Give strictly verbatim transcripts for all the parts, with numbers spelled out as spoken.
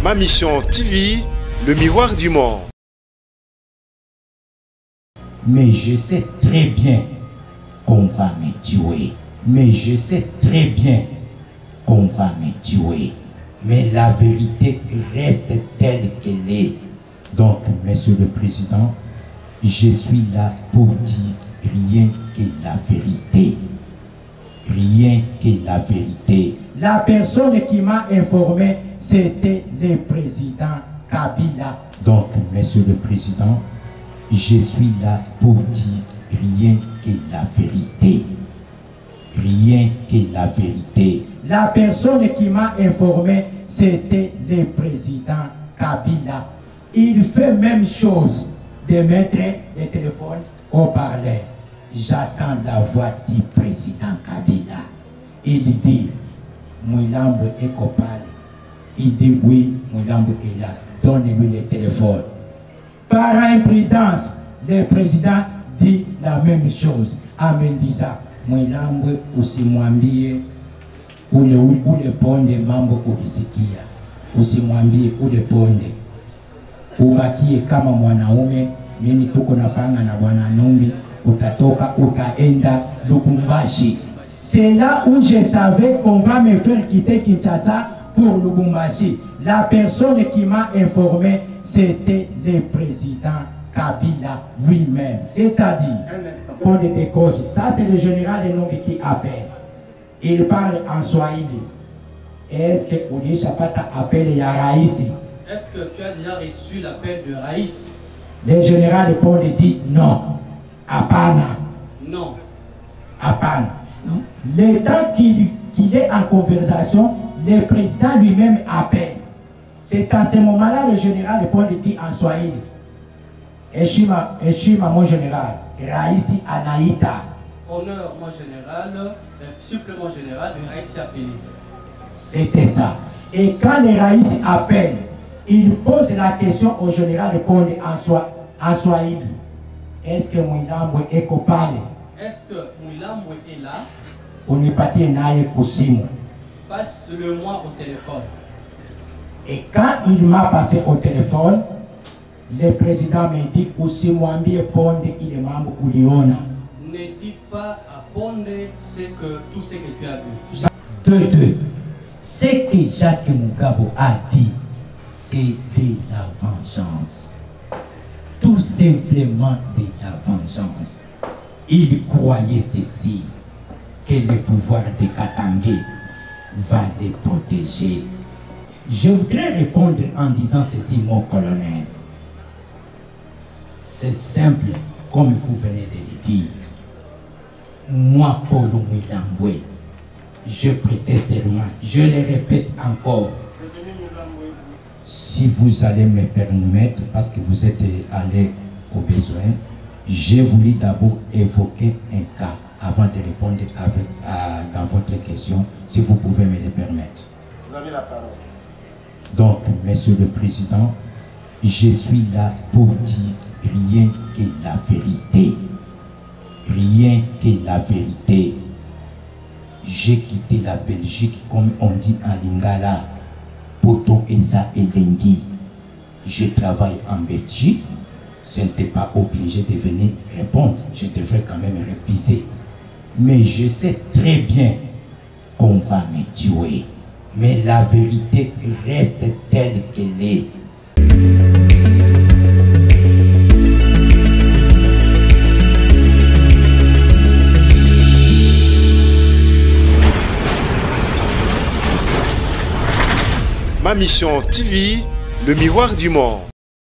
Ma Mission T V, le miroir du monde. Mais je sais très bien qu'on va me tuer. Mais je sais très bien qu'on va me tuer. Mais la vérité reste telle qu'elle est. Donc, Monsieur le Président, je suis là pour dire rien que la vérité. Rien que la vérité. La personne qui m'a informé, c'était le président Kabila. Donc, Monsieur le Président, je suis là pour dire rien que la vérité. Rien que la vérité. La personne qui m'a informé, c'était le président Kabila. Il fait même chose de mettre le téléphone au parleur. J'attends la voix du président Kabila. Il dit, Mouilambo est copal. Il dit oui, Mouilambo est là. Donnez-lui le téléphone. Par imprudence, le président dit la même chose. Amen disant, Mouilambo aussi mwambie ou le ou le ponde mambo ukisikia. Usimwambie ule ponde. Ubakie kama mwanaume, mimi tuko napanga na bwana Numbi, utatoka utaenda Lubumbashi. C'est là où je savais qu'on va me faire quitter Kinshasa pour Lubumbashi. La personne qui m'a informé, c'était le président Kabila lui-même. C'est-à-dire, pour le décoche, ça c'est le général de Numbi qui appelle. Il parle en Swahili. Est-ce que Odi Chapata appelle ya Raïsi? Est-ce que tu as déjà reçu l'appel de Raïs? Le général Paul dit non. Apana. Non. Apana. Le temps qu'il qu'il est en conversation, le président lui-même appelle. C'est à ce moment-là le général Paul dit en Swahili. Eshima, Eshima mon général. Raïsi Anaïta. Honneur mon général, le supplément général de Raïs appelé. C'était ça. Et quand le Raïs appelle, il pose la question au général Paul en, soi, en Swahili. Est-ce que Mouilambo est coupable? Est-ce que Mouilambo est là? On est parti naïe kusimu. Passe-le-moi au téléphone. Et quand il m'a passé au téléphone, le président me dit Usimwambie Ponde il est membre Uliona. Ne dis pas à Ponde ce que, tout ce que tu as vu. Deux, deux. Ce que Jacques Mugabo a dit, c'est de la vengeance. Tout simplement de la vengeance. Il croyait ceci, que le pouvoir de Katangé va les protéger. Je voudrais répondre en disant ceci, mon colonel. C'est simple, comme vous venez de le dire. Moi, Paul Mouilamboué, je prêtais serment, je le répète encore. Si vous allez me permettre, parce que vous êtes allé au besoin, j'ai voulu d'abord évoquer un cas avant de répondre avec, à, dans votre question, si vous pouvez me le permettre. Vous avez la parole. Donc, Monsieur le Président, je suis là pour dire rien que la vérité. Rien que la vérité. J'ai quitté la Belgique, comme on dit en lingala, Poto Esa et Lengi. Je travaille en Belgique. Ce n'était pas obligé de venir répondre. Je devrais quand même réviser. Mais je sais très bien qu'on va me tuer. Mais la vérité reste telle qu'elle est. Ma Mission T V, le miroir du monde.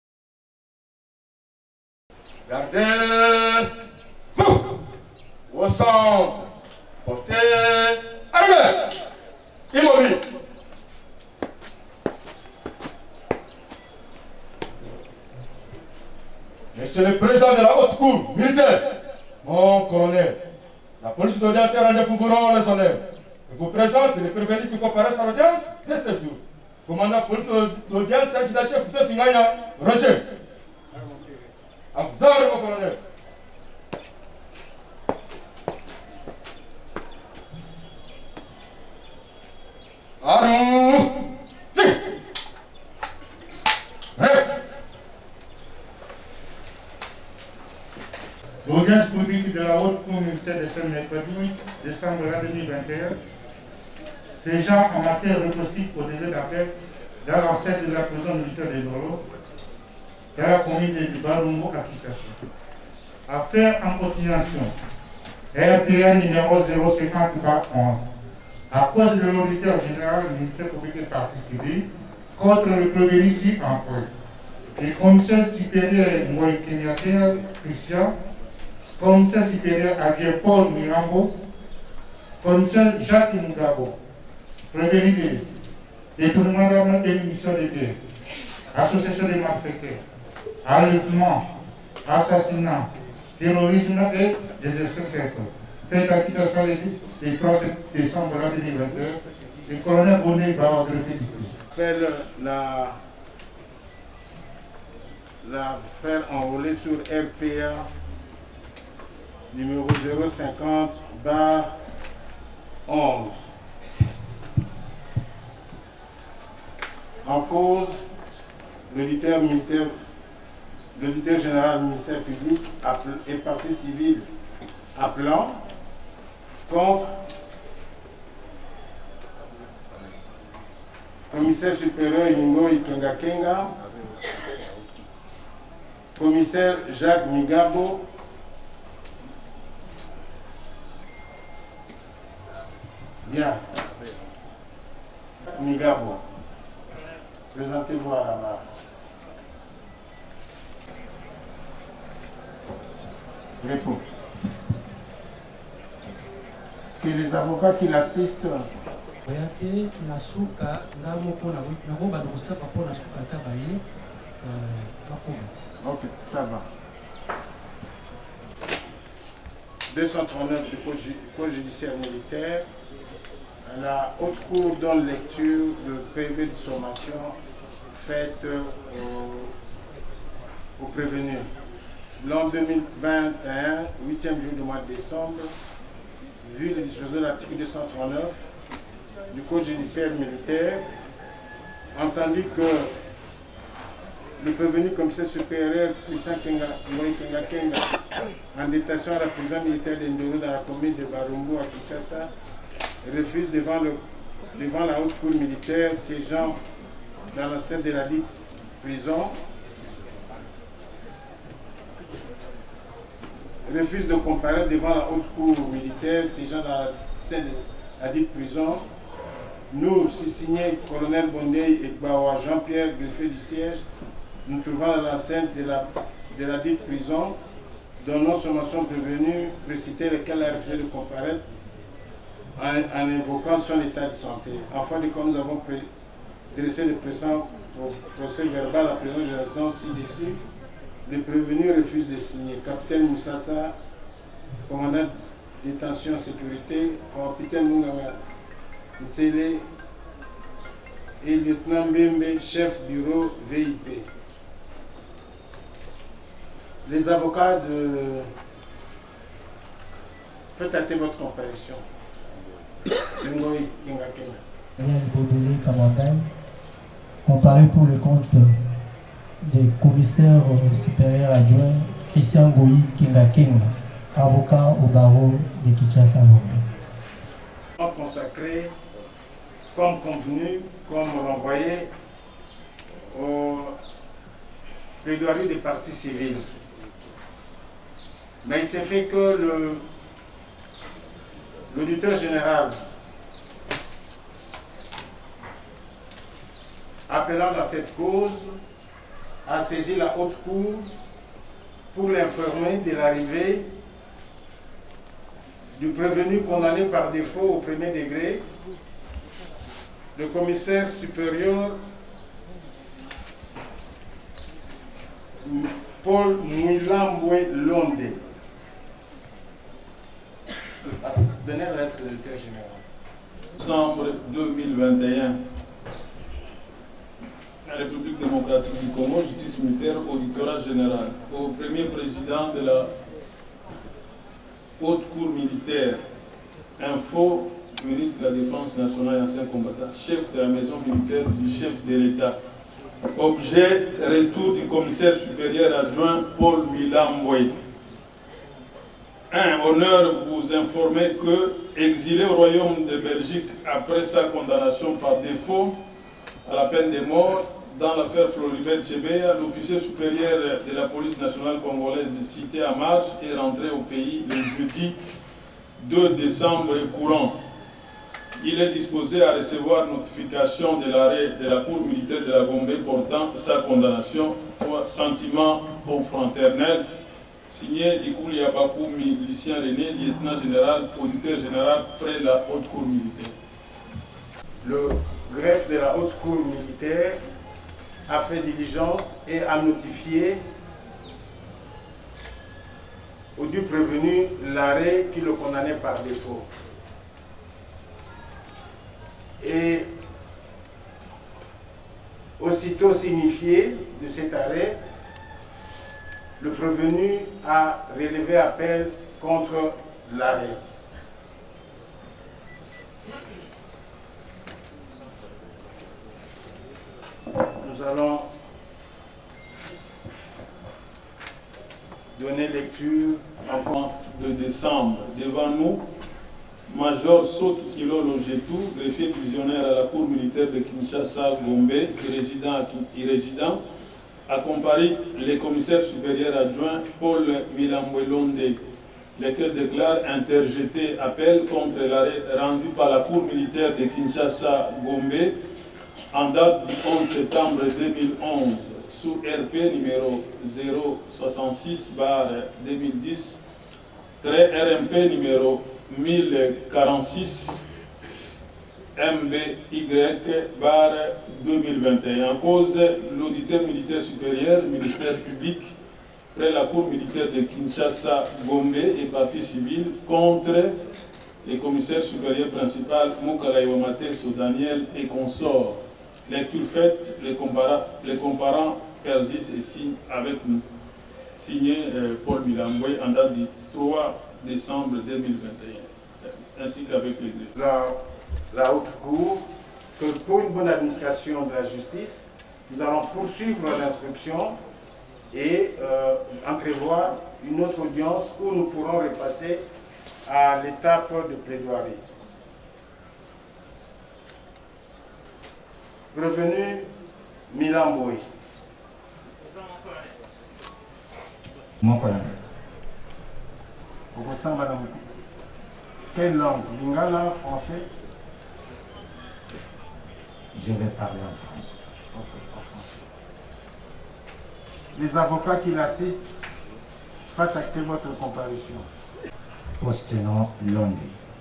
Gardez vous au centre. Portez armée. Immobile. Monsieur le Président de la Haute Cour militaire, mon colonel, la police d'audience est rangée pour vous rendre les honneurs. Je vous présente les prévenus qui comparaissent à l'audience de ce jour. Commandant police d'audience, adjudant-chef de Fingaya, Roger. À vous ordres, mon colonel. Armes. L'audience publique de la haute cour militaire de ce mercredi huit décembre deux mille vingt et un, ségeant en matière répressive au délai d'appel dans l'enceinte de la prison militaire de Doro, dans la commune de Barumbo à Kinshasa. Affaire en continuation, R P A numéro zéro cinquante par onze. À cause de l'auditeur général du ministère public de partie civile contre le prévenu ci en cause. Le commissaire supérieur Moïse Kenyaker Christian, commissaire supérieur adjoint Paul Mirambo, commissaire Jacques Mugabo, prévenu de détournement d'armes et munitions de guerre, association de malfaiteurs, enlèvement, assassinat, terrorisme et des espèces. Fait acquittation le trois décembre deux mille vingt et un, le colonel Bonnet va ordonner ici. Appelle la l'affaire enrôlée sur R P A numéro zéro cinquante barre onze. En cause, l'auditeur militaire, l'auditeur général du ministère public et partie civile appelant contre commissaire supérieur Ingo Ikenga Kenga, commissaire Jacques Migabo, bien, Migabo, présentez-vous à la barre. Réponds. Que les avocats qui l'assistent. Regardez, Nasuka, Namoko, Nagoba, Nusaka, pour Nasuka, Tabaye, Ok, ça va. deux cent trente-neuf du Code judiciaire militaire. La haute cour donne lecture de P V de sommation faite au, au prévenu. L'an deux mille vingt et un, huitième jour du mois de décembre, vu les dispositions de l'article deux cent trente-neuf du Code judiciaire militaire, entendu que le prévenu commissaire supérieur Christian Kenga Kenga, en détention à la prison militaire de Ndoro dans la commune de Barumbo à Kinshasa, refuse devant, le, devant la haute cour militaire siégeant dans la scène de la dite prison, refuse de comparaître devant la haute cour militaire siégeant dans la scène de la dite prison. Nous, signés colonel Bondé et Bawa Jean-Pierre, greffier du siège, nous trouvons dans l'enceinte de la, de la dite prison, dont nos sommations prévenues précitaient lesquelles a refusé de comparaître en, en invoquant son état de santé. En fin de compte, nous avons dressé le présent procès verbal à présent de la ci-dessus. Le prévenu refuse de signer. Capitaine Moussassa, commandant de détention sécurité, capitaine Mungama Nsele et lieutenant Mbembe, chef bureau V I P. Les avocats de... Faites hâter votre comparution. Ngoï Kenga Kenga. Daniel Baudélé, commandant, comparé pour le compte des commissaires supérieurs adjoints Christian Goï Kenga Kenga, avocat au barreau de Kinshasa. Consacré comme convenu, comme renvoyé au plaidoirie des parties civiles. Mais il s'est fait que le l'auditeur général, appelant dans cette cause, a saisi la haute cour pour l'informer de l'arrivée du prévenu condamné par défaut au premier degré, le commissaire supérieur Paul Mwilambwe Londe. Donnez la lettre de l'auditeur général. Décembre deux mille vingt et un, la République démocratique du Congo, justice militaire, auditorat général, au premier président de la haute cour militaire, info, ministre de la Défense nationale et ancien combattant, chef de la maison militaire du chef de l'État. Objet, retour du commissaire supérieur adjoint Paul Milambwe. un. Honneur vous informer que, exilé au Royaume de Belgique après sa condamnation par défaut à la peine de mort dans l'affaire Floribert Chebeya, l'officier supérieur de la police nationale congolaise cité à Marge est rentré au pays le jeudi deux décembre courant. Il est disposé à recevoir notification de l'arrêt de la Cour militaire de la Gombe portant sa condamnation pour sentiment confraternel, signé Dikouli Yabakou, milicien René, lieutenant général, auditeur général près la Haute Cour militaire. Le greffe de la Haute Cour militaire a fait diligence et a notifié au dû prévenu l'arrêt qui le condamnait par défaut. Et aussitôt signifié de cet arrêt, le prévenu a relevé appel contre l'arrêt. Nous allons donner lecture en de décembre. Devant nous, Major Soki Kilo Logetou, greffier divisionnaire à la Cour militaire de Kinshasa, Gombe, résident, résident, a comparé les commissaires supérieurs adjoints Paul Milambwelonde, lesquels déclarent interjeter appel contre l'arrêt rendu par la Cour militaire de Kinshasa, Gombe, en date du onze septembre deux mille onze, sous R P numéro zéro soixante-six barre deux mille dix, trait R M P numéro mille quarante-six M B Y barre deux mille vingt et un. En cause, l'auditeur militaire supérieur, ministère public, près la Cour militaire de Kinshasa, Gombe et partie civile contre les commissaires supérieurs principal Moukala Iwamate, Daniel et consorts. Lecture faite, les comparants, les comparants persistent et signent avec nous. Signé euh, Paul Milambwe en date du trois décembre deux mille vingt et un, ainsi qu'avec les greffes. La, la Haute Cour, que pour une bonne administration de la justice, nous allons poursuivre l'instruction et euh, entrevoir une autre audience où nous pourrons repasser à l'étape de plaidoirie. Revenu Milambwe. Mon colonel. Quelle langue? Lingala, français? Je vais parler en français. Okay, en français. Les avocats qui l'assistent, faites acter votre comparution. Postenon Londe.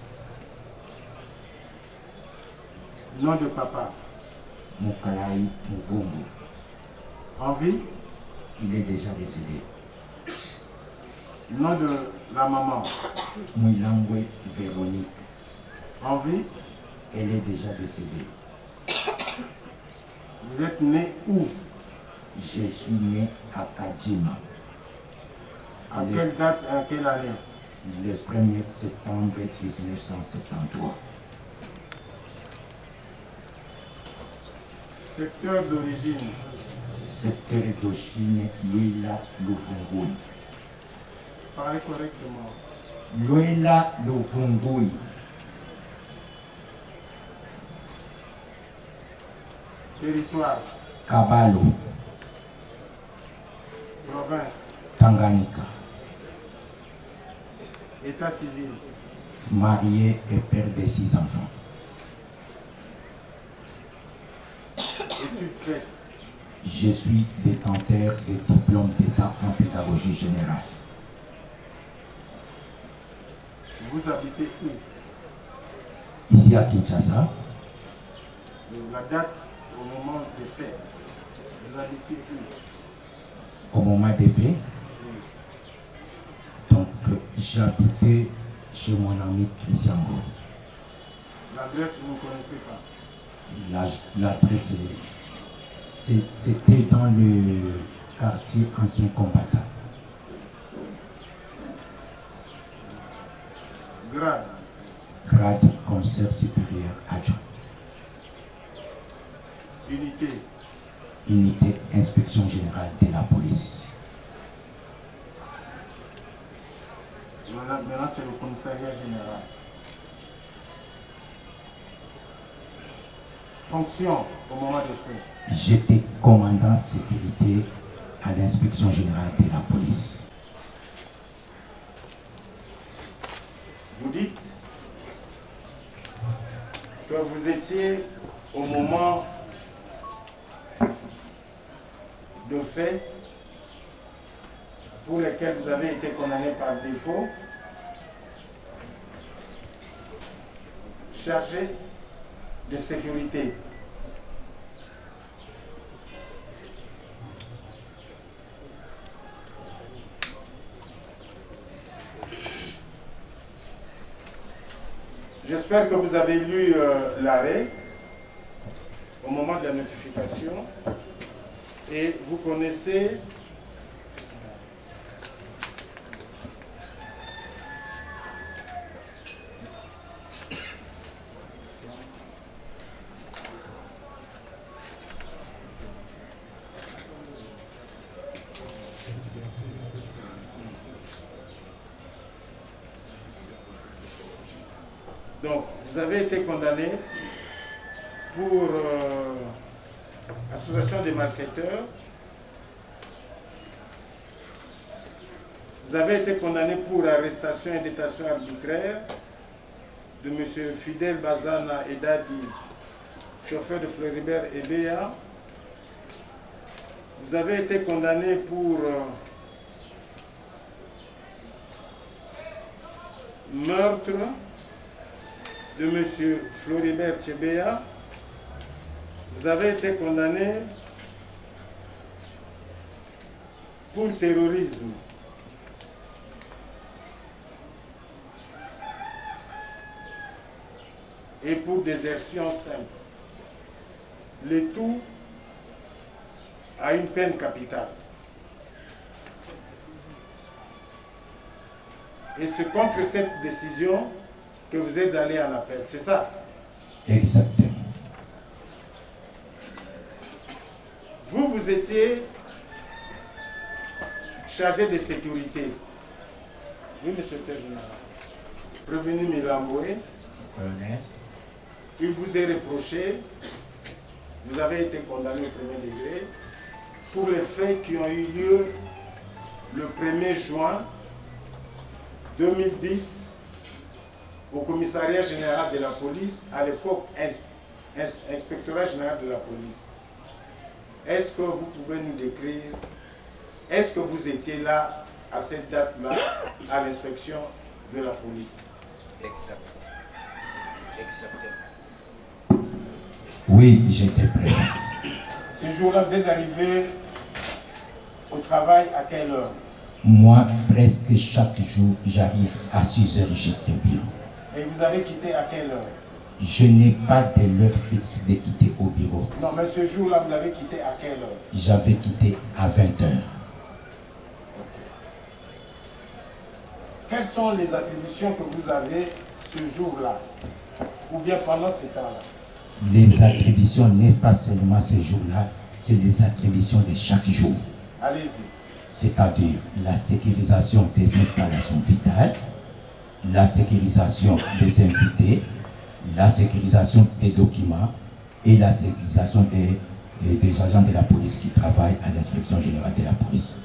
Nom de papa. Moukalaï Mvungu. En vie? Il est déjà décédé. Nom de la maman. Mouilangwe Véronique. En vie? Elle est déjà décédée. Vous êtes né où? Je suis né à Kadjima. À quelle date et à quelle année? Le premier septembre mille neuf cent soixante-treize. Secteur d'origine. Secteur d'origine, Luela Lufungui. Parlez correctement. Luela Lufungui. Territoire. Kabalo. Province. Tanganyika. État civil. Marié et père de six enfants. Études faites. Je suis détenteur de diplôme d'État en pédagogie générale. Vous habitez où? Ici à Kinshasa. La date au moment des faits. Vous habitez où? Au moment des faits. Donc j'habitais chez mon ami Christian Goy. L'adresse, vous ne connaissez pas? L'adresse, c'était dans le quartier ancien combattant. Grade. Grade commissaire supérieur adjoint. Unité. Unité inspection générale de la police. Maintenant, c'est le commissariat général. Fonction au moment des faits. J'étais commandant sécurité à l'inspection générale de la police. Vous dites que vous étiez au moment de faits pour lesquels vous avez été condamné par défaut, chargé de sécurité. J'espère que vous avez lu euh, l'arrêt au moment de la notification et vous connaissez donc, vous avez été condamné pour euh, association des malfaiteurs. Vous avez été condamné pour arrestation et détention arbitraire de M. Fidel Bazana Edadi, chauffeur de Floribert et Béa. Vous avez été condamné pour euh, meurtre de M. Floribert Chebea. Vous avez été condamné pour terrorisme. Et pour désertion simple. Le tout a une peine capitale. Et c'est contre cette décision que vous êtes allé en appel, c'est ça? Exactement. Vous, vous étiez chargé de sécurité. Oui, monsieur le général. Prévenu Milamboué. Colonel. Il vous est reproché, vous avez été condamné au premier degré, pour les faits qui ont eu lieu le premier juin deux mille dix au commissariat général de la police, à l'époque inspectorat général de la police. Est-ce que vous pouvez nous décrire, est-ce que vous étiez là à cette date-là à l'inspection de la police? Exactement. Exactement. Oui, j'étais présent. Ce jour-là, vous êtes arrivé au travail à quelle heure? Moi, presque chaque jour, j'arrive à six heures juste au bureau. Et vous avez quitté à quelle heure? Je n'ai pas de l'heure fixe de quitter au bureau. Non, mais ce jour-là, vous avez quitté à quelle heure? J'avais quitté à vingt heures. Okay. Quelles sont les attributions que vous avez ce jour-là? Ou bien pendant ce temps-là? Les attributions n'est pas seulement ce jour-là, c'est les attributions de chaque jour. Allez-y. C'est-à-dire la sécurisation des installations vitales, la sécurisation des invités, la sécurisation des documents et la sécurisation des, des agents de la police qui travaillent à l'inspection générale de la police.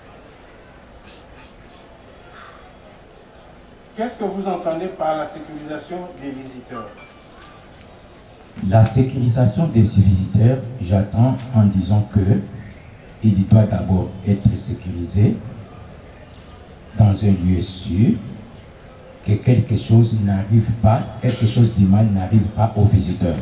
Qu'est-ce que vous entendez par la sécurisation des visiteurs? La sécurisation des visiteurs, j'attends en disant que il doit d'abord être sécurisé dans un lieu sûr, que quelque chose n'arrive pas, quelque chose de mal n'arrive pas aux visiteurs.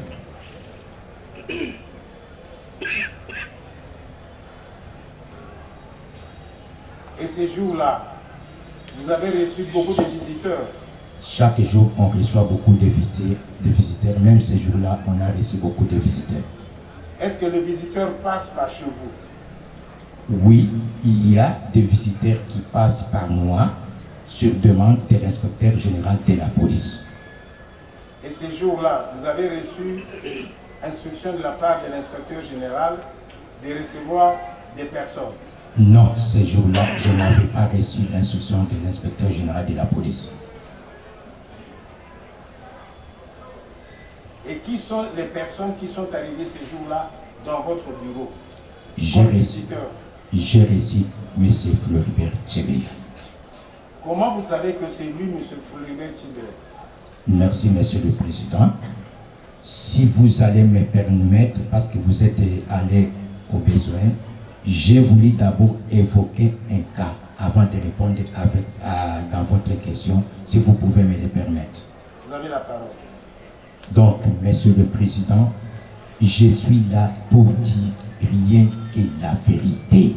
Et ces jours-là, vous avez reçu beaucoup de visiteurs? Chaque jour, on reçoit beaucoup de visiteurs, de visiteurs. Même ces jours-là, on a reçu beaucoup de visiteurs. Est-ce que le visiteur passe par chez vous? Oui, il y a des visiteurs qui passent par moi sur demande de l'inspecteur général de la police. Et ces jours-là, vous avez reçu instruction de la part de l'inspecteur général de recevoir des personnes? Non, ce jour-là, je n'avais pas reçu l'instruction de l'inspecteur général de la police. Et qui sont les personnes qui sont arrivées ce jour-là dans votre bureau? J'ai reçu, j'ai reçu M. Floribert Tchébéa. Comment vous savez que c'est lui, M. Floribert Tchébéa? Merci, Monsieur le Président. Si vous allez me permettre, parce que vous êtes allé au besoin, j'ai voulu d'abord évoquer un cas avant de répondre avec, à, dans votre question, si vous pouvez me le permettre. Vous avez la parole. Donc, Monsieur le Président, je suis là pour dire rien que la vérité.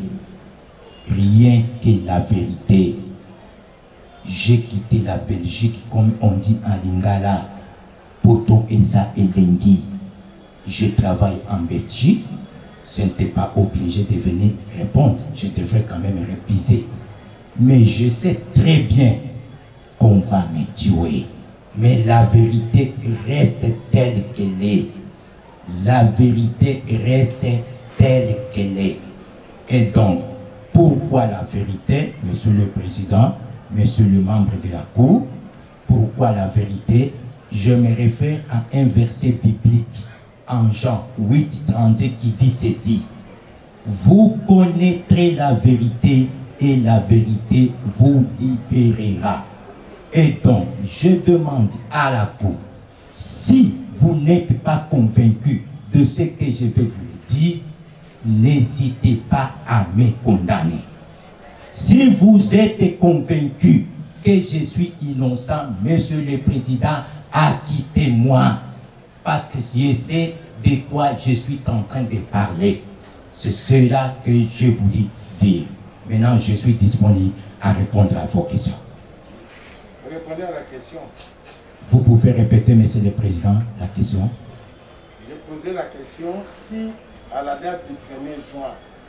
Rien que la vérité. J'ai quitté la Belgique, comme on dit en lingala, Poto Esa et Lengi. Je travaille en Belgique. Ce n'était pas obligé de venir répondre. Je devrais quand même réviser. Mais je sais très bien qu'on va me tuer. Mais la vérité reste telle qu'elle est. La vérité reste telle qu'elle est. Et donc, pourquoi la vérité, Monsieur le Président, Monsieur le membre de la Cour, pourquoi la vérité? Je me réfère à un verset biblique en Jean huit, trente-deux qui dit ceci. Vous connaîtrez la vérité et la vérité vous libérera. Et donc, je demande à la Cour, si vous n'êtes pas convaincu de ce que je vais vous dire, n'hésitez pas à me condamner. Si vous êtes convaincu que je suis innocent, Monsieur le Président, acquittez-moi. Parce que je sais de quoi je suis en train de parler. C'est cela que je voulais dire. Maintenant, je suis disponible à répondre à vos questions. Répondez à la question. Vous pouvez répéter, Monsieur le Président, la question? J'ai posé la question si, à la date du premier juin,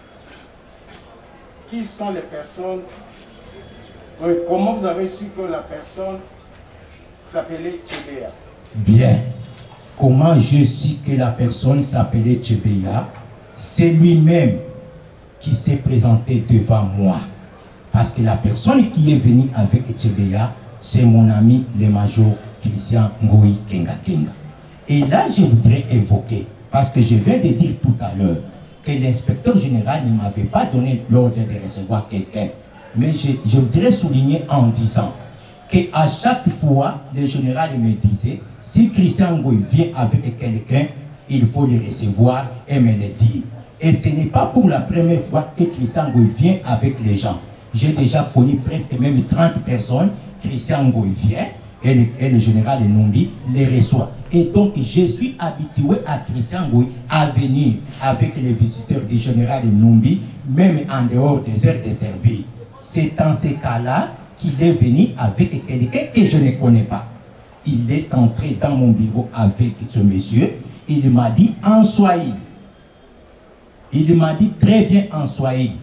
qui sont les personnes, euh, comment vous avez su que la personne s'appelait Tchébéa? Bien. Comment je sais que la personne s'appelait Tchébéa? C'est lui-même qui s'est présenté devant moi. Parce que la personne qui est venue avec Tchébéa, c'est mon ami le major Christian Ngoï Kenga Kenga. Et là, je voudrais évoquer, parce que je viens de dire tout à l'heure, que l'inspecteur général ne m'avait pas donné l'ordre de recevoir quelqu'un. Mais je, je voudrais souligner en disant qu'à chaque fois, le général me disait, si Christian Ngoï vient avec quelqu'un, il faut le recevoir et me le dire. Et ce n'est pas pour la première fois que Christian Ngoï vient avec les gens. J'ai déjà connu presque même trente personnes. Christian Ngoï vient et le, et le général Numbi les reçoit. Et donc, je suis habitué à Christian Ngoï à venir avec les visiteurs du général Numbi, même en dehors des heures de service. C'est dans ces cas-là qu'il est venu avec quelqu'un que je ne connais pas. Il est entré dans mon bureau avec ce monsieur. Il m'a dit en Swahili. Il m'a dit très bien en Swahili.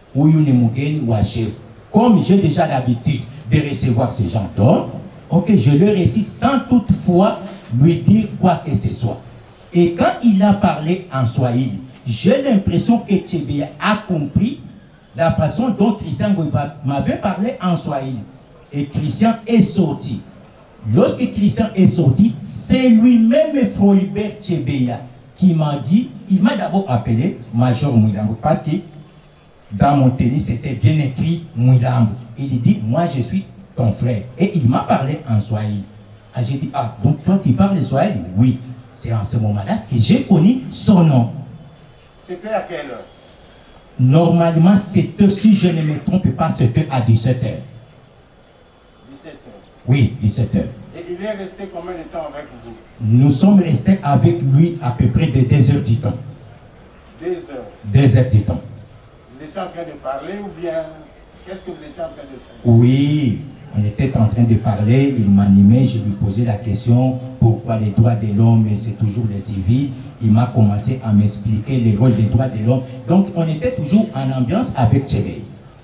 Comme j'ai déjà l'habitude de recevoir ces gens d'or, ok, je le récite sans toutefois lui dire quoi que ce soit. Et quand il a parlé en Swahili, j'ai l'impression que Tchébéa a compris la façon dont Christian m'avait parlé en Swahili. Et Christian est sorti. Lorsque Christian est sorti, c'est lui-même Floribert Tchébéa qui m'a dit, il m'a d'abord appelé Major Mouilambo, parce que dans mon tennis c'était bien écrit Mouilambo. Il dit, moi je suis ton frère. Et il m'a parlé en Swahili. Ah, j'ai dit, ah, donc toi tu parles Swahili? Oui. C'est en ce moment-là que j'ai connu son nom. C'était à quelle heure? Normalement, c'était, si je ne me trompe pas, c'était à dix-sept heures. dix-sept heures. Oui, dix-sept heures. Et il est resté combien de temps avec vous? Nous sommes restés avec lui à peu près de deux heures du temps. Deux heures. Deux heures du temps. Vous étiez en train de parler ou bien qu'est-ce que vous étiez en train de faire? Oui, on était en train de parler, il m'animait, je lui posais la question pourquoi les droits de l'homme, c'est toujours les civils. Il m'a commencé à m'expliquer les rôles des droits de l'homme. Donc on était toujours en ambiance avec Tchébéa.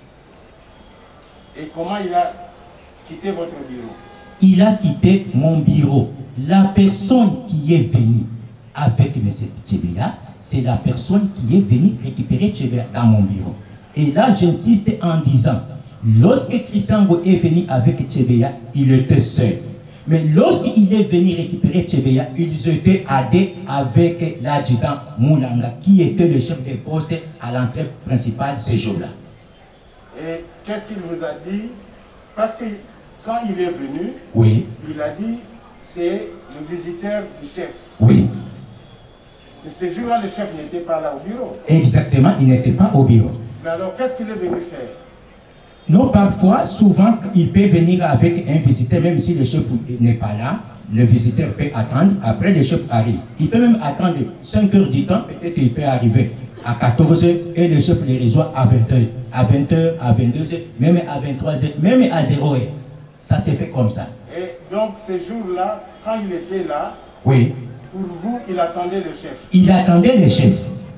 Et comment il a quitté votre bureau? Il a quitté mon bureau. La personne qui est venue avec M. Tchébéa, c'est la personne qui est venue récupérer Tchébéa dans mon bureau. Et là, j'insiste en disant, lorsque Christian Ngoyi est venu avec Tchebeya, il était seul. Mais lorsqu'il est venu récupérer Tchebeya, ils étaient aidés avec l'adjudant Moulanga, qui était le chef des postes à l'entrée principale ce jour-là. Et qu'est-ce qu'il vous a dit? Parce que quand il est venu, oui, il a dit c'est le visiteur du chef. Oui. Mais ce jour-là, le chef n'était pas là au bureau. Exactement, il n'était pas au bureau. Mais alors, qu'est-ce qu'il est venu faire? Non, parfois, souvent, il peut venir avec un visiteur, même si le chef n'est pas là, le visiteur peut attendre, après le chef arrive. Il peut même attendre cinq heures du temps, peut-être il peut arriver à quatorze heures et le chef les reçoit à vingt heures, à vingt heures, à vingt-deux heures, même à vingt-trois heures, même à zéro heure. Ça s'est fait comme ça. Et donc, ces jours-là, quand il était là, oui, pour vous, il attendait le chef. Il attendait le chef.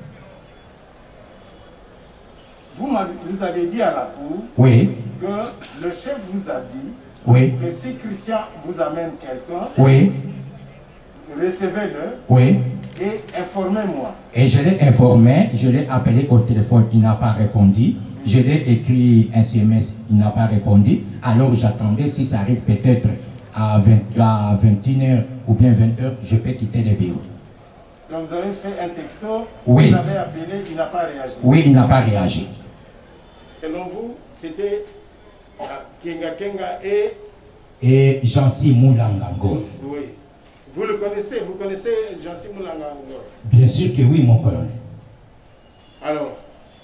Vous, vous avez dit à la cour oui, que le chef vous a dit oui, que si Christian vous amène quelqu'un, oui, recevez-le oui, et informez-moi. Et je l'ai informé, je l'ai appelé au téléphone, il n'a pas répondu. Je l'ai écrit un S M S, il n'a pas répondu. Alors j'attendais, si ça arrive peut-être à, à vingt et une heures ou bien vingt heures, je peux quitter le bureau. Donc vous avez fait un texto, oui, vous avez appelé, il n'a pas réagi. Oui, il n'a pas réagi. Selon vous, c'était Kenga Kenga et... Et Jansi Moulangango. Oui. Vous le connaissez, vous connaissez Jansi Moulangango? Bien sûr que oui, mon colonel. Alors,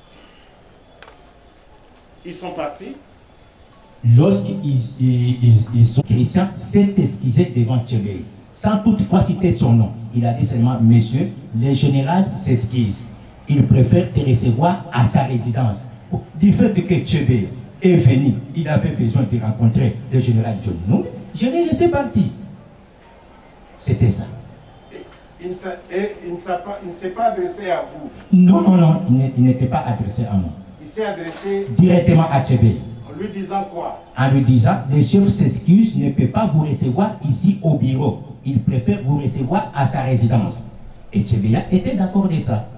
ils sont partis. Lorsqu'ils ils, ils, ils sont, Christian s'est excusé devant Tchebeya, sans toutefois citer son nom. Il a dit seulement, monsieur, le général s'excuse. Il préfère te recevoir à sa résidence. Du fait que Tchebeya est venu, il avait besoin de rencontrer le général John Nou, je l'ai laissé partir. C'était ça. Et il ne s'est pas adressé à vous? Non, non, non, il n'était pas adressé à moi. Il s'est adressé directement à Tchebeya. En lui disant quoi? En lui disant, le chef s'excuse, ne peut pas vous recevoir ici au bureau. Il préfère vous recevoir à sa résidence. Et Tchebeya était d'accord de ça.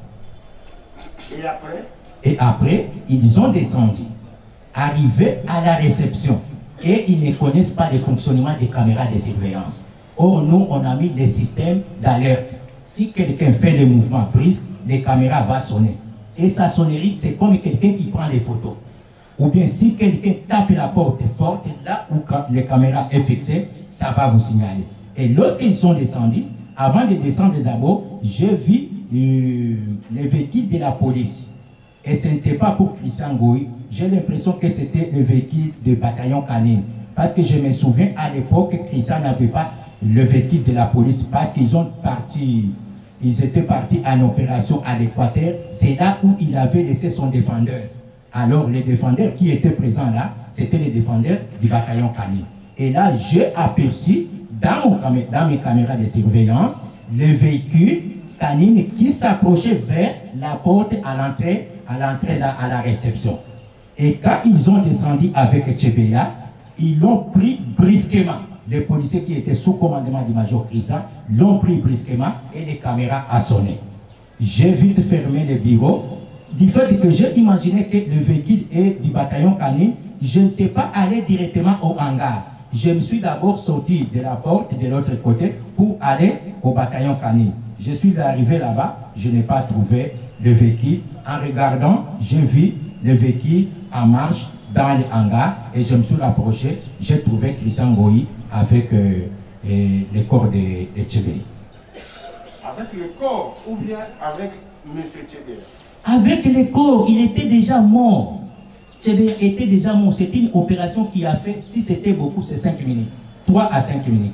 Et après? Et après, ils ont descendu, arrivés à la réception. Et ils ne connaissent pas le fonctionnement des caméras de surveillance. Or, nous, on a mis le système d'alerte. Si quelqu'un fait le mouvement brusque, les caméras vont sonner. Et sa sonnerie, c'est comme quelqu'un qui prend les photos. Ou bien si quelqu'un tape la porte forte, là où les caméras est fixée, ça va vous signaler. Et lorsqu'ils sont descendus, avant de descendre d'abord, j'ai vu euh, les véhicules de la police. Et ce n'était pas pour Christian Ngoyi. J'ai l'impression que c'était le véhicule du bataillon canine. Parce que je me souviens, à l'époque, Christian n'avait pas le véhicule de la police. Parce qu'ils ont parti, ils étaient partis en opération à l'Équateur. C'est là où il avait laissé son défendeur. Alors, les défendeurs qui étaient présents là, c'était les défendeurs du bataillon canine. Et là, j'ai aperçu, dans, mon, dans mes caméras de surveillance, le véhicule canine qui s'approchait vers la porte à l'entrée à l'entrée à la réception. Et quand ils ont descendu avec Tchebeya, ils l'ont pris brusquement. Les policiers qui étaient sous commandement du major Christian l'ont pris brusquement et les caméras ont sonné. J'ai vite fermé le bureau. Du fait que j'ai imaginé que le véhicule est du bataillon canine, je n'étais pas allé directement au hangar. Je me suis d'abord sorti de la porte de l'autre côté pour aller au bataillon canine. Je suis arrivé là-bas, je n'ai pas trouvé le véhicule. En regardant, j'ai vu le véhicule en marche dans le hangar et je me suis rapproché. J'ai trouvé Christian Ngoyi avec euh, et le corps de, de Tchebeya. Avec le corps ou bien avec M. Tchebeya? Avec le corps, il était déjà mort. Tchebeya était déjà mort. C'était une opération qu'il a fait, si c'était beaucoup, c'est cinq minutes. trois à cinq minutes.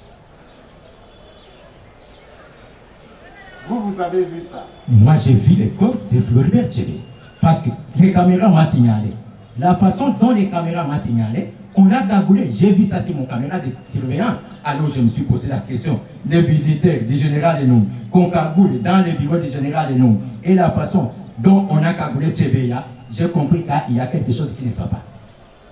Vous, vous avez vu ça? Moi, j'ai vu le corps de Floribert Tchebeya. Parce que les caméras m'ont signalé. La façon dont les caméras m'ont signalé, on l'a cagoulé. J'ai vu ça sur mon caméra de surveillance. Alors, je me suis posé la question. Les visiteurs du général Enoum, qu'on cagoule dans le bureau du général Enoum, et la façon dont on a cagoulé Tchebeya, j'ai compris qu'il y a quelque chose qui ne va pas.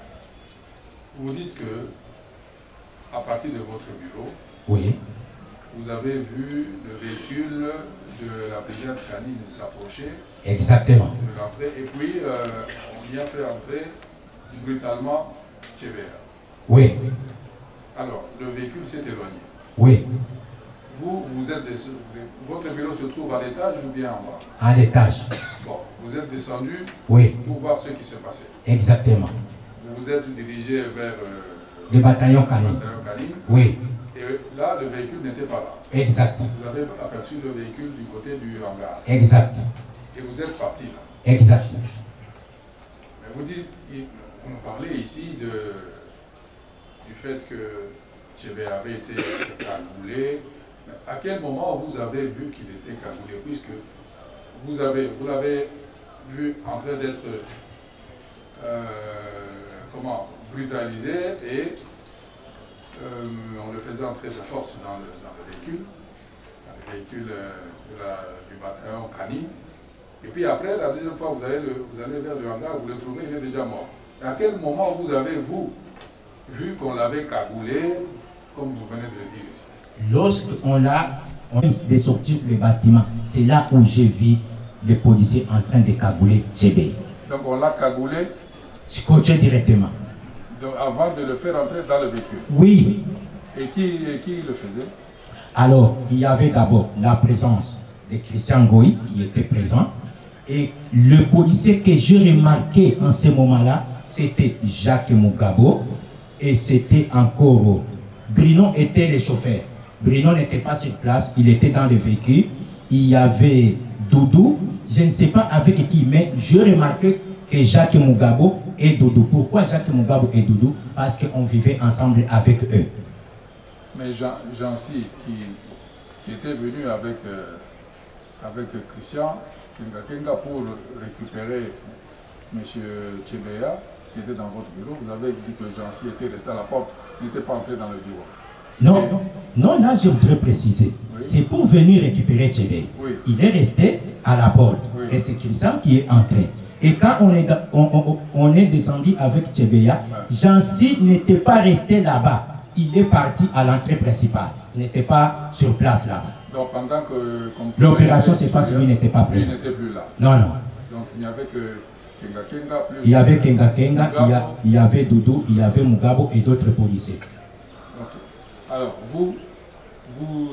Vous dites que, à partir de votre bureau, oui, vous avez vu le véhicule de la brigade canine s'approcher. Exactement. De l'entrée. Et puis, euh, on y a fait entrer brutalement Tchébéa. Oui. Alors, le véhicule s'est éloigné. Oui. Vous, vous êtes, des, vous êtes, votre bureau se trouve à l'étage ou bien en bas? À l'étage. Bon, vous êtes descendu oui. pour voir ce qui s'est passé. Exactement. Vous vous êtes dirigé vers euh, le bataillon canine. Oui. Et là, le véhicule n'était pas là. Exact. Vous avez aperçu le véhicule du côté du hangar. Exact. Et vous êtes parti là. Exact. Mais vous dites, vous nous parlez ici de, du fait que Tchébéa avait été cagoulé. À quel moment vous avez vu qu'il était cagoulé, puisque vous avez, vous l'avez vu en train d'être euh, comment brutalisé et euh, on le faisait entrer de force dans le, dans le véhicule, dans le véhicule euh, de la, du bataillon canine. Et puis après, la deuxième fois, vous allez, le, vous allez vers le hangar, vous le trouvez, il est déjà mort. À quel moment vous avez, vous, vu qu'on l'avait cagoulé, comme vous venez de le dire ici? Lorsqu'on a de sortir le bâtiment, c'est là où j'ai vu les policiers en train de cagouler Tchébéa. Donc on l'a cagoulé scotché directement. Donc avant de le faire entrer dans le véhicule? Oui. Et qui, et qui le faisait? Alors, il y avait d'abord la présence de Christian Goï qui était présent. Et le policier que j'ai remarqué en ce moment-là, c'était Jacques Mugabo. Et c'était encore... Bruno était le chauffeur. Bruno n'était pas sur place, il était dans le véhicule. Il y avait Doudou, je ne sais pas avec qui, mais j'ai remarqué que Jacques Mugabo et Doudou. Pourquoi Jacques Mugabo et Doudou? Parce qu'on vivait ensemble avec eux. Mais Jean, Jean-Cy, qui, qui était venu avec, euh, avec Christian Kenga Kenga pour récupérer M. Tchébéa, qui était dans votre bureau, vous avez dit que Jean-Cy était resté à la porte, n'était pas entré dans le bureau. Non, non, là je voudrais préciser. Oui. C'est pour venir récupérer Tchébéa. Oui. Il est resté à la porte. Oui. Et c'est Christian qui est entré. Et quand on est, on, on, on est descendu avec Tchébéa, ouais. Jean-Cy n'était pas resté là-bas. Il est parti à l'entrée principale. Il n'était pas sur place là-bas. Donc pendant que l'opération s'est faite, lui n'était pas présent. Il n'était plus là. Non, non. Donc il n'y avait que Kenga Kenga plus. Il y avait Kenga Kenga, il y, a, il y avait Doudou, il y avait Mugabo et d'autres policiers. Okay. Alors vous, vous,